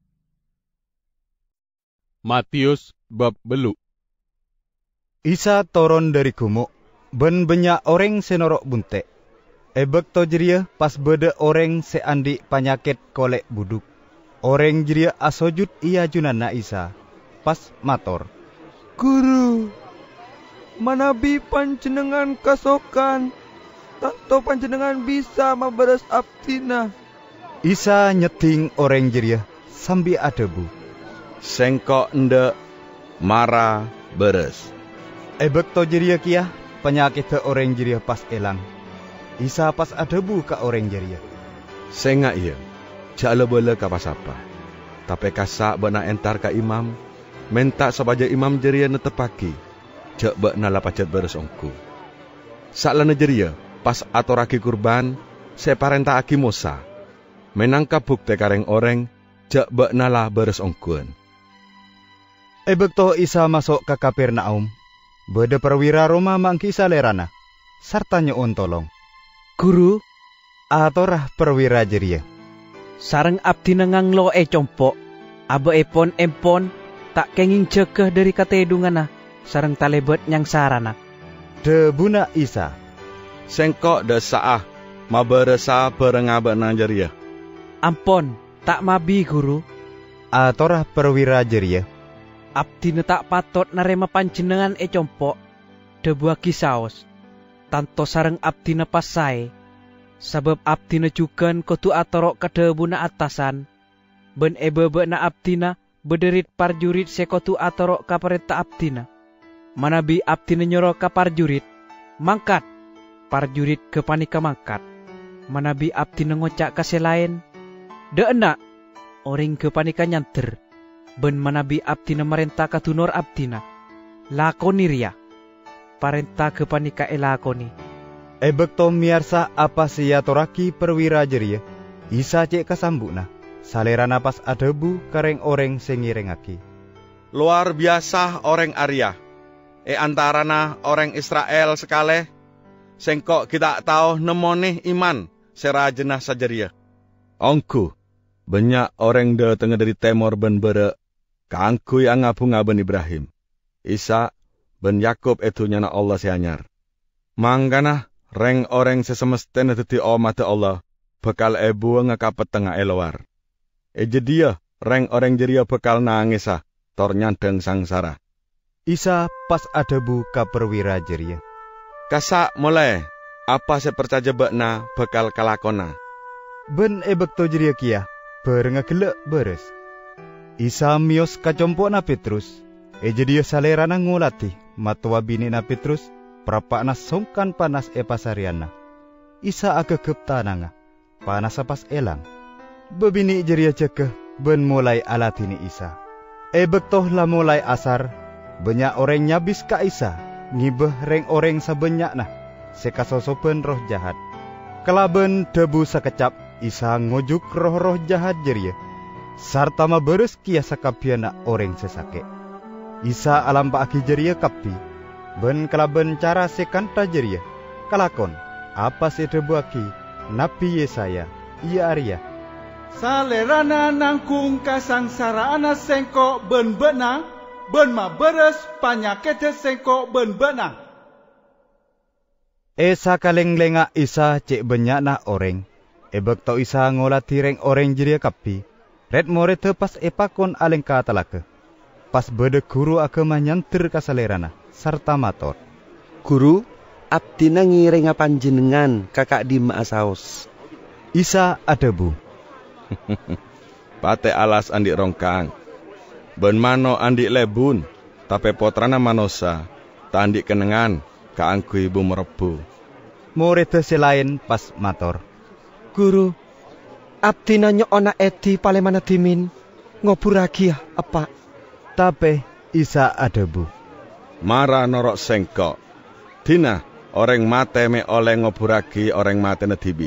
Matius bab belu. Isa toron dari gumuk ben banyak orang senorok bunte. Ebek to jeria pas beda orang seandi penyakit kolek buduk. Orang jeria asojud iya junana Isa. Pas mator. Guru, manabi panjenengan kasokan. Tanto panjenengan bisa mabaras abdina. Isa nyeting orang jeria sambil adebu. Sengkok ndek mara beres. Ebek to jeria kia penyakit te orang jeria pas elang. Isa pas adebu ka orang jeria. Sengak iya, jala bola ka pasapa. Tapi kasak bena entar ka imam, minta sabaja imam jeria netepaki. Jak bena lapacet beres ongku. Saklana jeria, pas atoraki kurban, separenta aki Musa. Menangka bukti kareng orang, jak bena lah beres ongkuan. Ebek to Isa masuk ke Kapernaum. Beda perwira Roma mangki salerana. Sarta nyoon tolong. Guru, atorah perwira jeria. Sareng abdi nengang lo compok, aba empon, tak kenging cekeh dari katedungana, sareng talebet nyang sarana. Debuna Isa. Sengkok desaah maberesa berengabana jeria. Ampon, tak mabi guru. Atorah perwira jeria. Abdi tak patot narema panjenengan compok. Debuah kisaos. Tanto sareng abdi pasai. Sebab abdi jugan kotu atorok kedebuna atasan. Ben ebebe na abdina bederit parjurit sekotu atorok kapareta abdina. Manabi abdina nyoro kaparjurit. Mangkat. Parjurit kepanika mangkat. Manabi abdina ngocak kaselain. De enak. Orang kepanika nyanter. Ben manabi abdina merentah katunor abdina. Lakoni ria. Parentah kepanika elakoni. Ebekto miarsa apa siya toraki perwira jeria. Isa cek kasambukna. Salera napas adebu kareng oreng sengirengaki. Luar biasa orang Arya. Antarana orang Israel sekale. Sengkok kita tahu nemone iman serajenah sajeria. Ongku, banyak orang de tengah dari Timor ben bere. Kaangkui angapung ben Ibrahim. Isa ben Yakub itu nyana Allah sianyar. Mangkana reng orang sesemestena teti omata Allah. Bekal ebu ngakapet tengah elowar. Dia reng orang jeria bekal nangisah. Tor nyandeng sangsara. Isa pas adebu ka perwira jeria. Kasak mulai, apa sepercaya bekna bekal kalakona. Ben ebekto jeria kia, berengagelek beres. Isa mios kacompokna Petrus. Dia salerana ngulati, matwa binina Petrus, prapakna songkan panas pasariana. Isa agegep tananga, panas pas elang. Bebini jeria cekeh, ben mulai alatini Isa. Ebektoh lah mulai asar, banyak orang nyabis ka Isa. Ngibeh reng orang sebanyak nah, sekasosopen roh jahat. Kelaben debu sekecap, Isa ngojuk roh-roh jahat jeria. Sarta maberes kia sakapiana orang sesake. Isa alam paaki jeria kapi. Ben kelaben cara sekanta jeria. Kalakon, apa se debu aki? Nabi Yesaya, iya Arya. Salerana nangkung kasangsaraana sengkok ben bena. Ben ma beres panyakete sengkok ben bena. Esa kaleng-lenga Isa cek banyak na orang. Ebek to Isa ngolati reng orang jeria kapi. Red more tepas epakon alengka talake. Pas bede guru agama nyantir kasalerana. Sarta mator. Guru, abdi nangireng panjenengan kakak di maasaos. Isa adebu. Pate alas andi rongkang. Ben mano andi lebun, tapi potrana manosa, tandi kenengan, kaangku ibu merebu. Murid selain pas mator. Guru, abdi nanyo ona eti palemana dimin, ngoburagi apa? Tapi Isa adebu. Mara norok sengkok. Dina, orang mate me oleh ngoburagi orang mate nedibi.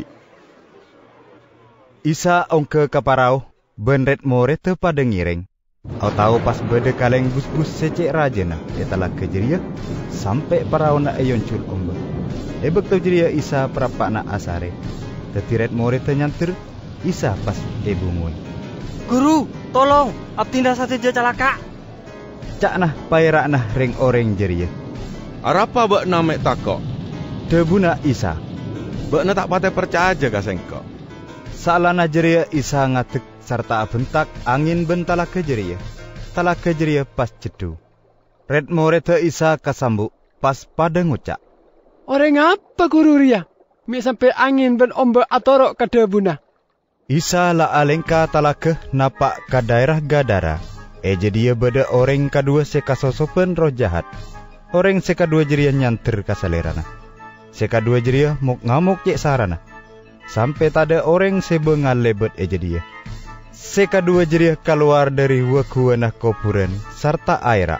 Isa ongke kaparau, benret murid pada ngireng. Au tahu pas bede kaleng bus-bus secek rajena, etalah kejeria, sampai parauna eyoncul omba. Ebek tau jeria Isa prapakna asare. Tetiret murid nyantir, Isa pas ebungun. Guru, tolong, abdinda sateja calaka. Cak nah pairak nah reng oreng jeria. Arapa bak namek takok? Debuna Isa. Bakna tak pate percaya aja kasengkok. Salana jeria Isa ngatek sarta bentak angin bentala kejeria. Tala kejeria pas jedu. Red murid Isa kasambuk pas pada ngucak. Orang apa guru ria? Mi sampai angin ben ombe atorok kadebuna. Isa la alengka talakeh napak ka daerah Gadara. Dia beda orang kedua sekasosopen roh jahat. Orang sekadua jeria nyantir kasalerana. Sekadua jeria muk ngamuk cek sarana. Sampai tada orang sebengal lebet dia. Sekadua jeria keluar dari wakuanah kopuren sarta aira.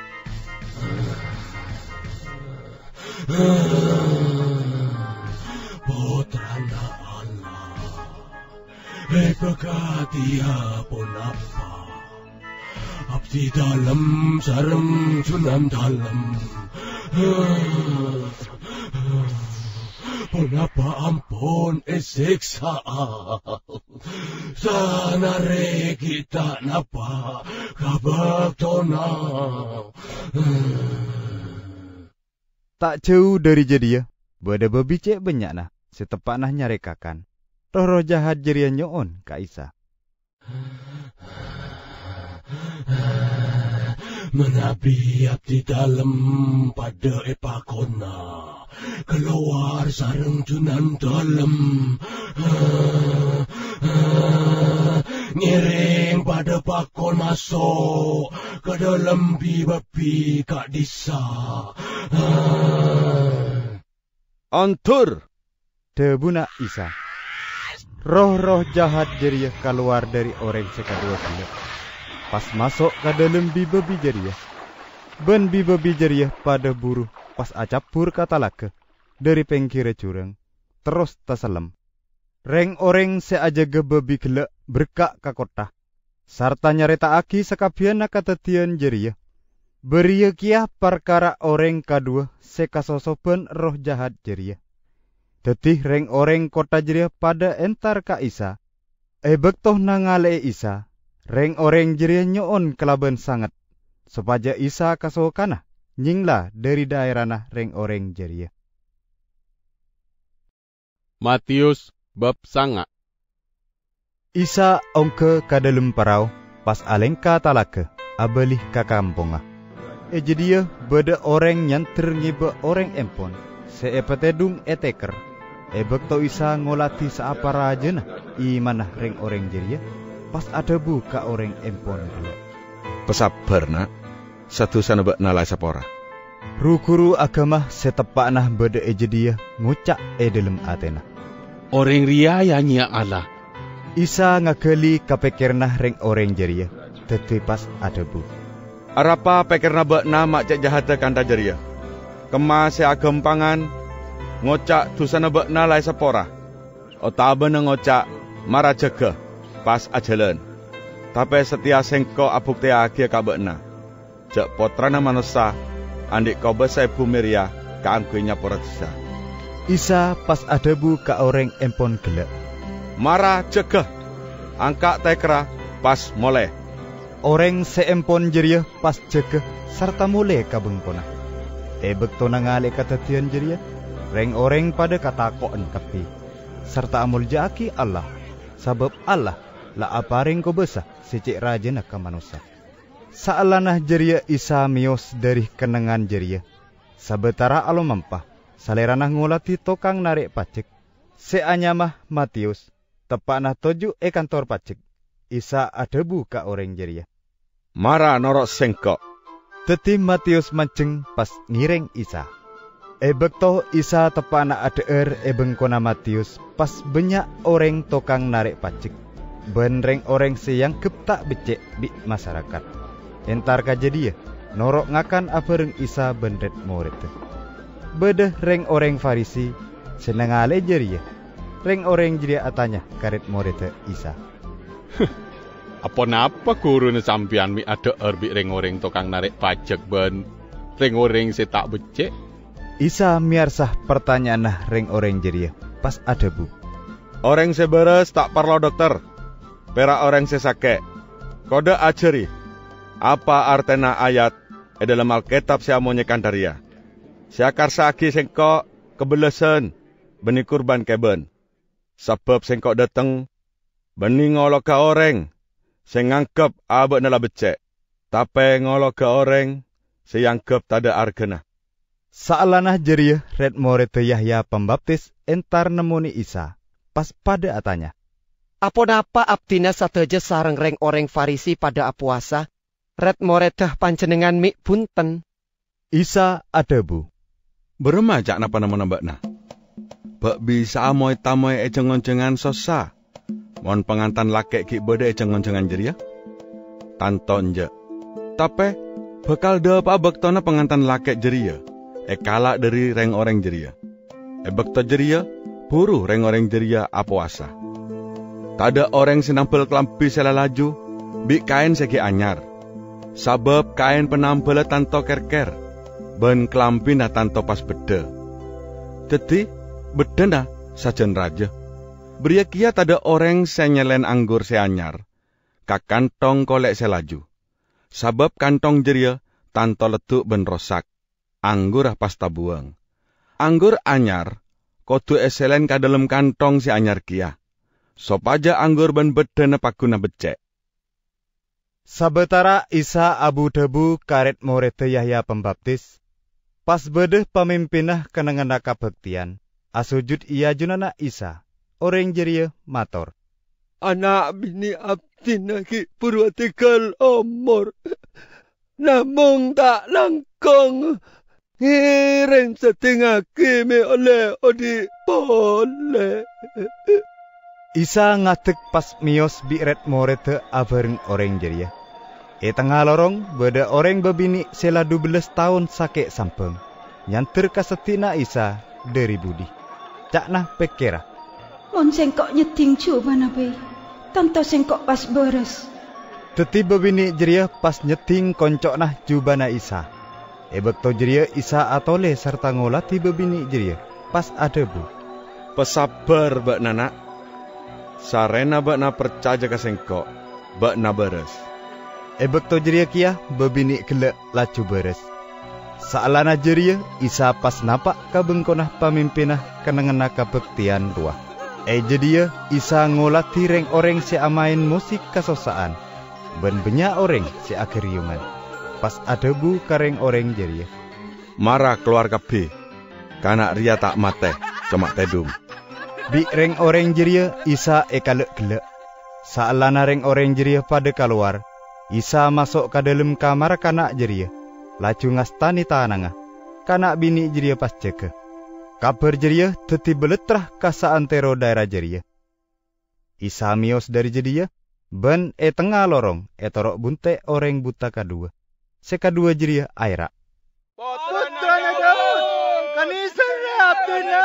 Putrana Allah, pekatia pun apa? Abdi dalam sareng sunan dalam. Punapa ampun siksa. Sanare kita napa kabaktona. Tak jauh dari jedia, beda bebicek banyak nah, setepak nah nyarekakan. Roh jahat jeria nyoon ka Isa. Menabi abdi dalam pada epakona, keluar sareng junan dalam. Ngiring pada pakon masuk ke dalam babi kak disa. Ontur! Debuna Isa. Roh-roh jahat jeria keluar dari orang sekadua kilo. Pas masuk ke dalam babi jeria. Ben babi jeria pada buruh pas acapur kata lake dari pengkira curang. Terus tasalem. Reng orang seaja gebabi gelek berkak ka kota. Sarta nyareta aki sekabian nakatetian jeria. Beria kia perkara orang kadua sekasosopen roh jahat jeria. Tetih reng orang kota jeria pada entar ka Isa. Bektoh nangale Isa. Reng orang jeria nyoon kelaban sangat. Supaya Isa kasokana nyingla dari daerah nah reng orang jeria. Matius bab sanga. Isa ongke ka dalam parau pas alengka talake abelih ka kamponga. Jedia beda orang nyanter ngibe orang empon. Seepetedung eteker. Bekto Isa ngolati saapa rajena imanah reng orang jeria. Pas ada buka orang empon dulu. Pesabar nak, satu sana bak nalai sapora. Rukuru agama setepak nah beda jedia ngucak dalam atena. Orang ria ya Allah. Isa ngakeli kapekernah reng orang jeria. Teti pas ada bu. Arapa pekerna bak nama cek jahata kanda jeria. Kema se agam pangan. Ngocak tusana bak nalai sapora. Otaba na ngocak mara jaga. Pas ajalan. Tapi setia sengko abuk te akhir kabakna. Jak potrana manusia, andik kau besai bumiria, keangkuinya poratisa. Isa pas adabu ka orang empon gelap. Mara cegah, angka tekra pas moleh. Orang seempon jeria pas cegah, serta mulai kabengkona. Bekto nangale katatian jeria, reng orang pada kata koen kapi. Serta amul jaki Allah, sabab Allah la aparing ko besa secik raja nak ka manusia. Saalanah jeria Isa mios dari kenangan jeria. Sabetara alo mampah, saleranah ngulati tokang narik pacek. Seanyamah Matius, tepanah toju kantor pacek. Isa adebu ka orang jeria. Mara norok sengkok. Teti Matius manceng pas ngireng Isa. Bekto Isa tepanah adeer bengkona Matius pas banyak orang tokang narik pacek. Benreng orang seyang tak becek di masyarakat. Entar kajedia, norok ngakan apereng Isa bendet murid. Bedeh reng orang Farisi, senengale jeria. Reng orang jeria atanya karet murid Isa. Apa napa kurun sampian mi ada erbi reng orang tokang narik pajak ben reng orang se tak becek? Isa miarsah pertanyaan nah reng orang jeria. Pas ada bu. Orang seberes tak perlu dokter. Pera orang sesake. Kode ajeri. Apa artena ayat dalam Alkitab siamonye kandaria. Siakar saki sengkok kebelesan beni kurban keben. Sebab sengkok dateng beni ngolok ke orang sengangkep abek nala becek. Tapi ngolok ke orang seyangkep tada argena. Saalanah jeria red murid Yahya Pembaptis entar nemuni Isa. Pas pada atanya. Apa napa abdina sateja sareng reng orang Farisi pada apuasa? Red moredah panjenengan mik punten. Isa adebu. Beremajak napa nama mbakna? Bak bisa amoy tamoy ejengon-jengan sosa. Mon pengantan laki ki beda ejengon-jengan jeria. Tanton je. Tapi bakal de apa bektona pengantan laki jeria. Kalak dari reng orang jeria. Bekto jeria buru reng orang jeria apuasa. Tada orang sinampel kelampi selalaju, bi kain segi anyar. Sabab kain penampel tanto kerker, ben kelampi na tanto pas beda. Jadi, beda na sajen raja. Beria kia tada orang senyelen anggur seanyar, ka kantong kolek selaju. Sabab kantong jeria tanto letuk ben rosak. anggur pas tabuang. Anggur anyar, kodu eselen ka dalam kantong si anyar kia. Sopaja anggur ben bedana pakuna becek. Sabetara Isa abu debu karet morete Yahya Pembaptis, pas bedeh pamimpinah kenangana kabektian, asujud ia junana Isa, orang jeria mator. Anak bini abdina ki purwatikal omor, namung tak langkong, ngiring setengah kimi oleh odi boleh. Isa ngatek pas mios biret morete abareng orang jeria. Tengah lorong beda orang bebini sela 12 tahun sakit sampeng. Nyanter kasetina Isa dari budi. Caknah pekera. Mon sengkok nyeting coba nabe. Tanto sengkok pas beres. Teti bebini jeria pas nyeting koncoknah jubana Isa. Bekto jeria Isa atole serta ngolati bebini jeria pas adebu. Pesabar bak nana. Sarena bak na percaya ka sengkok, bak na beres. Bekto jeria kia bebini kelek lacu beres. Saalana jeria Isa pas napak kabengkonah pamimpinah kenangana kabektian ruah. Jedia Isa ngolati reng orang si amain musik kasosaan. Ben banyak orang si akhiriuman. Pas adebu kareng orang jeria. Marah keluar kabeh. Kanak ria tak mate, cuma tedum. Bi reng orang jeria Isa kalek-gelek. Saalana reng orang jeria pada keluar, Isa masuk ke dalam kamar kanak jeria. Laju ngastani tanangah. Kanak bini jeria pas ceke. Kabar jeria teti beletrah ka saantero daerah jeria. Isa mios dari jeria, ben tengah lorong torok bunte orang buta kedua. Sekadua jeria airak. Putranya Daud, kanisanya abdina.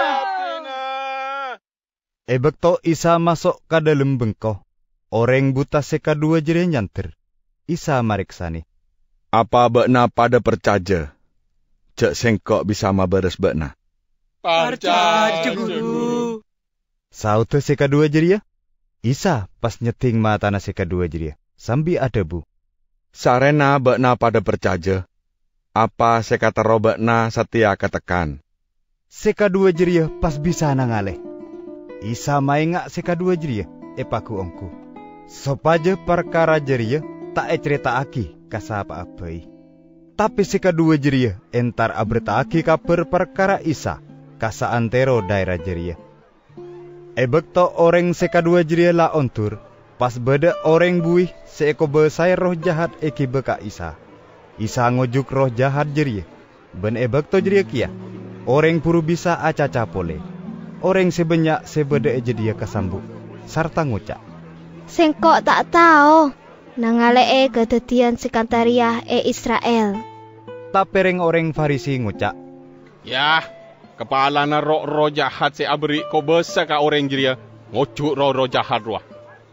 Bekto Isa masuk ke dalam bengkoh. Orang buta sekadua jeria nyanter. Isa mariksani. Apa bekna pada percaja? Cek sengkok bisa maberes bekna. Percaja guru. Saute sekadua jeria. Isa pas nyeting matana sekadua jeria. Sambi adebu. Sarena bekna pada percaja. Apa sekata robekna setia ketekan. Sekadua jeria pas bisa nangaleh. Isa maingak sekadua jeria, paku ongku. Sopaja perkara jeria, tak cerita aki kasa apa-apai. Tapi sekadua jeria, entar aberta aki kabar perkara Isa, kasa antero daerah jeria. Bekto orang sekadua jeria la ontur, pas beda orang buih, seeko besai roh jahat eki beka Isa. Isa ngojuk roh jahat jeria, ben bekto jeria kia, orang puru bisa acaca pole. Orang sebanyak sebeda dia kesambuk, serta ngucap. Sengkok tak tahu, nangale kedetian sekantariah Israel. Tapi orang Farisi ngucap. Yah, kepala na roh jahat se abri ko besa ka orang jeria, ngucuk roh jahat ruah.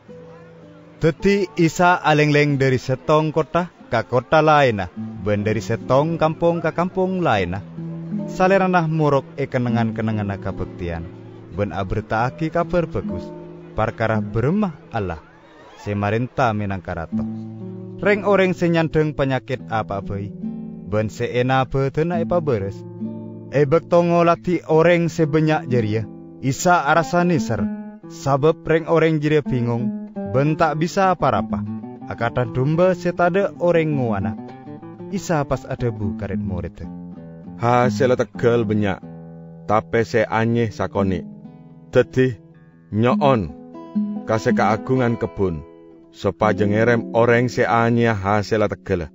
Teti Isa aleng-leng dari setong kota ke kota lainah, ben dari setong kampung ke kampung lainah. Saleranah murok kenangan-kenangan kabektian. Ben aberta aki kabar bagus. Perkara beremah Allah. Semarenta minangkarato. Reng orang senyandeng penyakit apa-apai. Ben seena betena beres. Bekto ngolati orang sebanyak jeria. Isa arasani ser. Sabab reng orang jeria bingung. Ben tak bisa apa-apa. Akatan domba setade orang nguana. Isa pas adebu karet murid. Hasil tegel banyak. Tapi se anyeh sakoni. Teti nyoon kase keagungan kebun supaya ngerem orang se anyeh hasil tegel.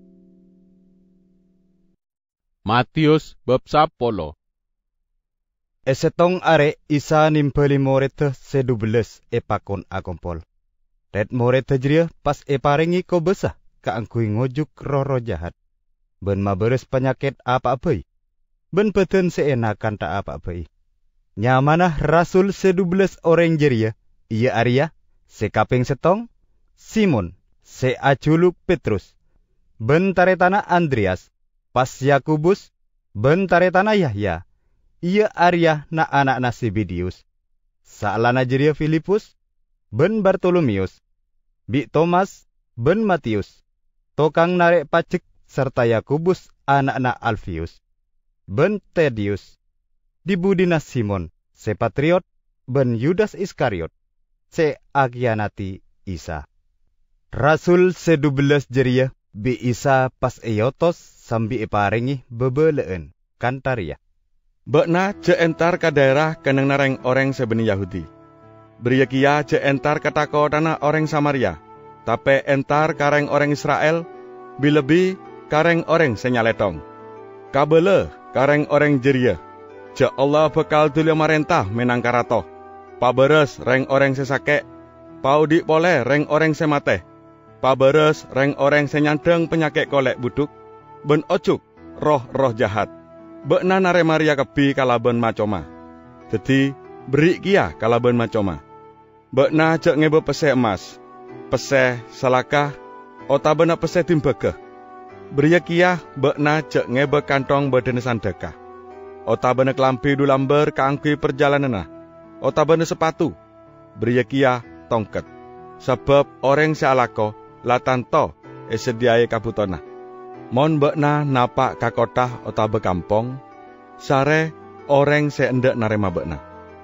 Matius bab 10. Esetong are Isa nimpeli murid se 12 pakon akompol. Red murid jeria pas paringi ko besah kaangkui ngojuk roh jahat. Ben maberes penyakit apa-apai. Ben peten seenakan tak apa-apai. Nyamanah rasul se-12 orang jeria, ia Arya, sekaping setong, Simon, seaculuk Petrus, bentaretana Andreas, pas Yakubus, bentaretana Yahya, ia Arya na anak Zebedeus, saalana jeria Filipus, ben Bartolomeus, bi Thomas, ben Matius, tokang narek pacek serta Yakubus anak Alfius, ben Tedius, di budina Simon, se Patriot, ben Yudas Iskariot, se agyanati Isa. Rasul se-12 jeria bi Isa pas eyotos sambi eparengi bebeleun kantaria. Bekna je entar ke daerah keneng nareng orang sebeni Yahudi. Beria kia je entar katako tanah orang Samaria. Tapi entar kareng orang Israel, bilebi kareng orang senyaletong. Kabele kareng orang jeria. Je Allah bekal dulu marentah menang karato. Paberes reng orang sesake. Paudi pole reng orang semate. Paberes reng orang senyandeng penyakit kolek buduk. Ben ocuk roh-roh jahat. Bekna nare Maria kebi kalaben macoma. Jadi beri kia kalaben macoma. Bekna cek ngebe pese emas. Pese salakah. Otabena pese timbeke. Beri kia bekna cek ngebe kantong badan sandeka. Otabena kelampi dulamber kaangki perjalanana. Otabena sepatu. Beri kia tongket. Sebab orang sealako latanto esediai kabutona. Mon bekna napak kakotah otabe kampong, sare orang seendek narema bekna.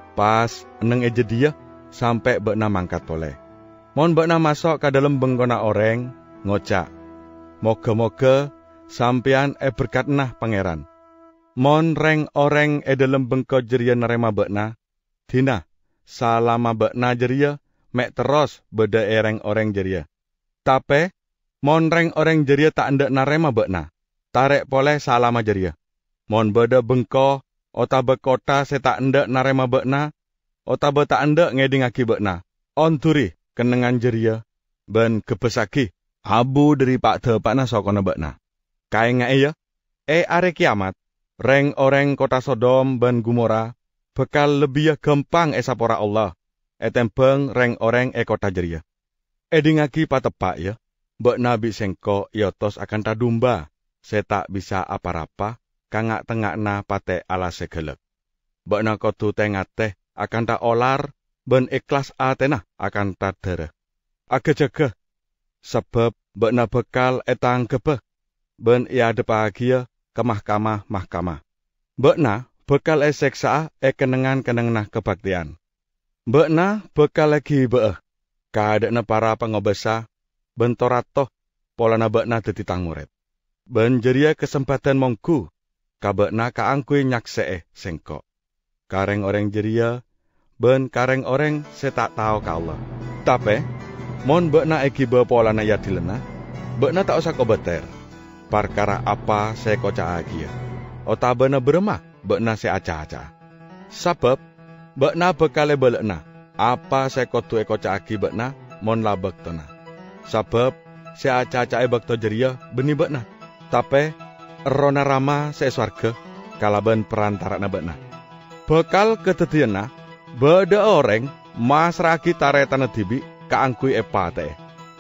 Pas eneng eje dia sampai bekna mangkat pole. Mon bekna masuk ke dalam bengkona orang, ngocak. Moga-moga sampean berkat nah pangeran. Mon reng orang dalam bengko jeria narema bekna, dina salama bekna jeria mek terus beda ereng orang jeria. Tapi mon reng orang jeria tak ndak narema bekna, tarek pole salama jeria. Mon beda bengko, otabe kota se tak ndak narema bekna, otabe tak ndak ngedingaki bekna. Onturi kenengan jeria, ben kebesaki, abu dari pak depakna sokona bekna. Kae ngai ya, are kiamat, reng orang kota Sodom ben Gomora, bekal lebih gampang esapora Allah, etempeng reng orang kota jeria. Edingaki patepak ya. Mbak Nabi sengko yotos akan tadumba, saya tak bisa apa-apa, kangak tengak na pate ala segelek. Mbak na kotu tengah teh akan tak olar, ben ikhlas atena akan tak dere. Aga jaga, sebab mbak na bekal etang kebe, ben ia depagia ke mahkamah. Mbak na bekal eseksa kenengan kebaktian. Mbak na bekal lagi beeh, kadekna para pengobesa, bentoratoh polana bekna dadi tangmuret. Ben jeria kesempatan mongku, kabekna kaangkui nyaksee sengkok. Kareng orang jeria, ben kareng orang se tak tahu ka Allah. Tapi, mon bekna eki be polana ya dilena, bekna tak usah kobeter. Perkara apa se koca agia. Otabena beremah, bekna se aca-aca. Sabab, bekna bekale belekna, apa se kotu koca agi bekna, mon labek tena. Sabab, si aca-acae bakto jeria beni bekna. Tapi, rona rama se swarga, kalaban perantara na bekna. Bekal ketetiana, beda orang, mas ragi taretana dibi, kaangkui epate.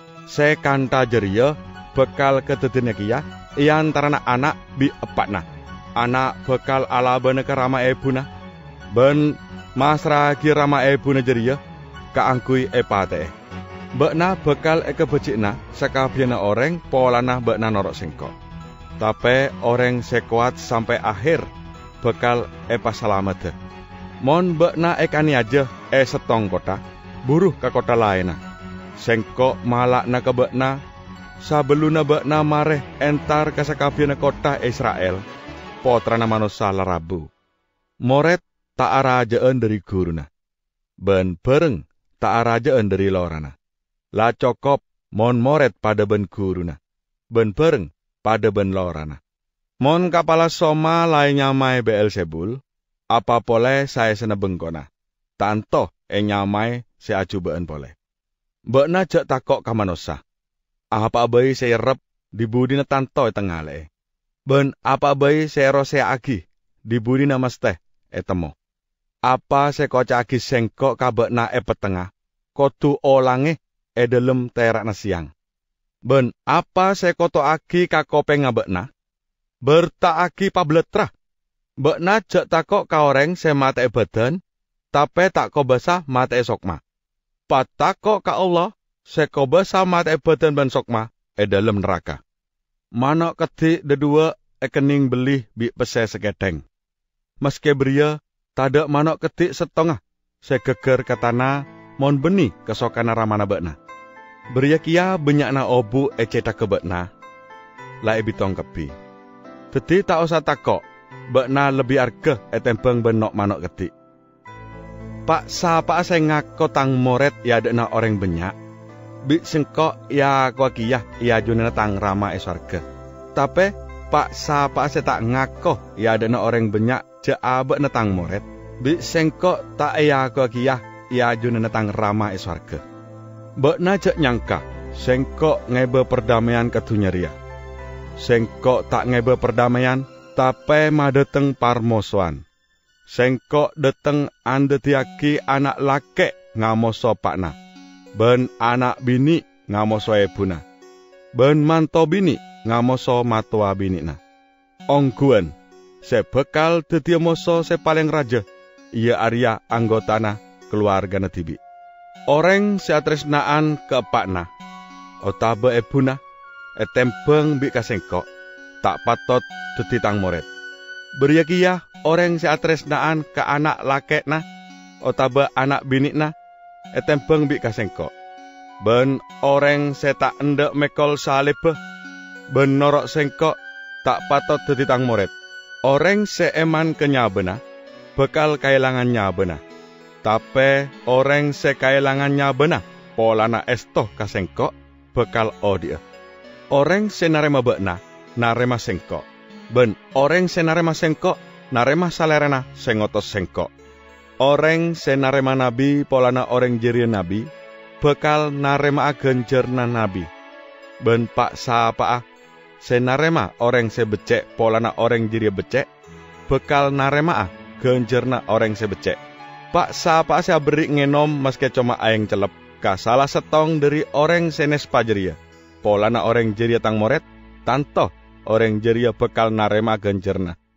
Se kanta jeria, bekal ketetiana kia, iantara anak bi epatna. Anak bekal ala bena ke rama ebuna. Ben, mas ragi rama ebuna jeria, kaangkui epate. Bekna bekal kebecikna sekabiana orang polana bekna norok sengkok. Tapi orang sekuat sampai akhir bekal pasalamet. Mon bekna ekani aja setong kota, buruh ke kota lainna. Sengkok malakna ke bekna, sabeluna bekna mareh entar ke sekabiana kota Israel, potrana manusia larabu. Moret tak arajaan dari guruna, ben bereng tak arajaan dari lorana. La cokop mon moret pada ben guruna, ben bereng pada ben lorana. Mon kapala soma lainnya mai Beelzebul, apa pole saya sena bengkona. Tanto nyamai se acubaan pole. Bekna jak takok kamanosa. Apa bayi saya rep di budina tanto tengale. Ben apa bayi saya rose agi di budina mesteh etemo. Apa se koca agi sengkok kabekna petengah. Kotu olange dalam terak na siang. Ben apa se koto agi kakopeng ngabekna? Berta agi pabletra. Bekna jak takok ka orang se mate badan, tapi tak ko basa mate sokma. Patakok ka Allah, se ko basa mate badan ben sokma dalam neraka. Manok keti dedua ekening belih bi pese sekedeng. Meske beria, tada manok ketik setengah, segeger katana, mon beni kesokana ramana bekna. Beria kia benyakna obu eceta ke bekna, lai bitong kepi. Teti tak usah takok, bekna lebih arke etempeng benok manok ketik. Pak sapa saya ngako tang moret ya dekna orang benyak, bi sengkok ya kuakiyah ya junena tang rama eswarga. Tapi pak sapa saya tak ngako ya dekna orang benyak je abek netang moret, bi sengkok tak ya kuakiyah ya junena tang rama eswarga. Bekna je nyangka, sengkok ngebe perdamaian ketunyeria. Sengkok tak ngebe perdamaian, tapi madeteng parmosoan. Sengkok deteng andetiaki anak lake ngamoso pakna. Ben anak bini ngamoso ebuna. Ben manto bini ngamoso matua binina. Ongguan, se bekal detia moso se paling raja. Ia Arya anggotana keluarga netibi. Orang se atresnaan ke pakna. Otabe ebuna, etempeng bi kasengkok. Tak patot detitang moret. Beriakiyah orang si atresnaan ke anak lakekna, otaba anak binikna, etempeng bi kasengkok. Ben orang se tak endek mekol salibeh, ben norok sengkok, tak patot detitang moret. Orang se eman kenyabena, bekal kailangan nyabena. Tapi orang se kailangan nyabena, polana estoh kasengkok, bekal odia. Orang se narema bekna, narema sengkok. Ben orang se narema sengkok, narema salerana sengotos sengkok. Orang se narema nabi polana orang jeria nabi, bekal narema genjerna nabi. Ben pak sapaah, se narema orang se becek polana orang jeria becek, bekal narema genjerna orang se becek. Pak sapaah se beri ngenom meske cuma aeng celep, ka salah setong dari orang senes pajeria. Polana orang jeria tang moret, tantoh orang jeria bekal narema genjerna.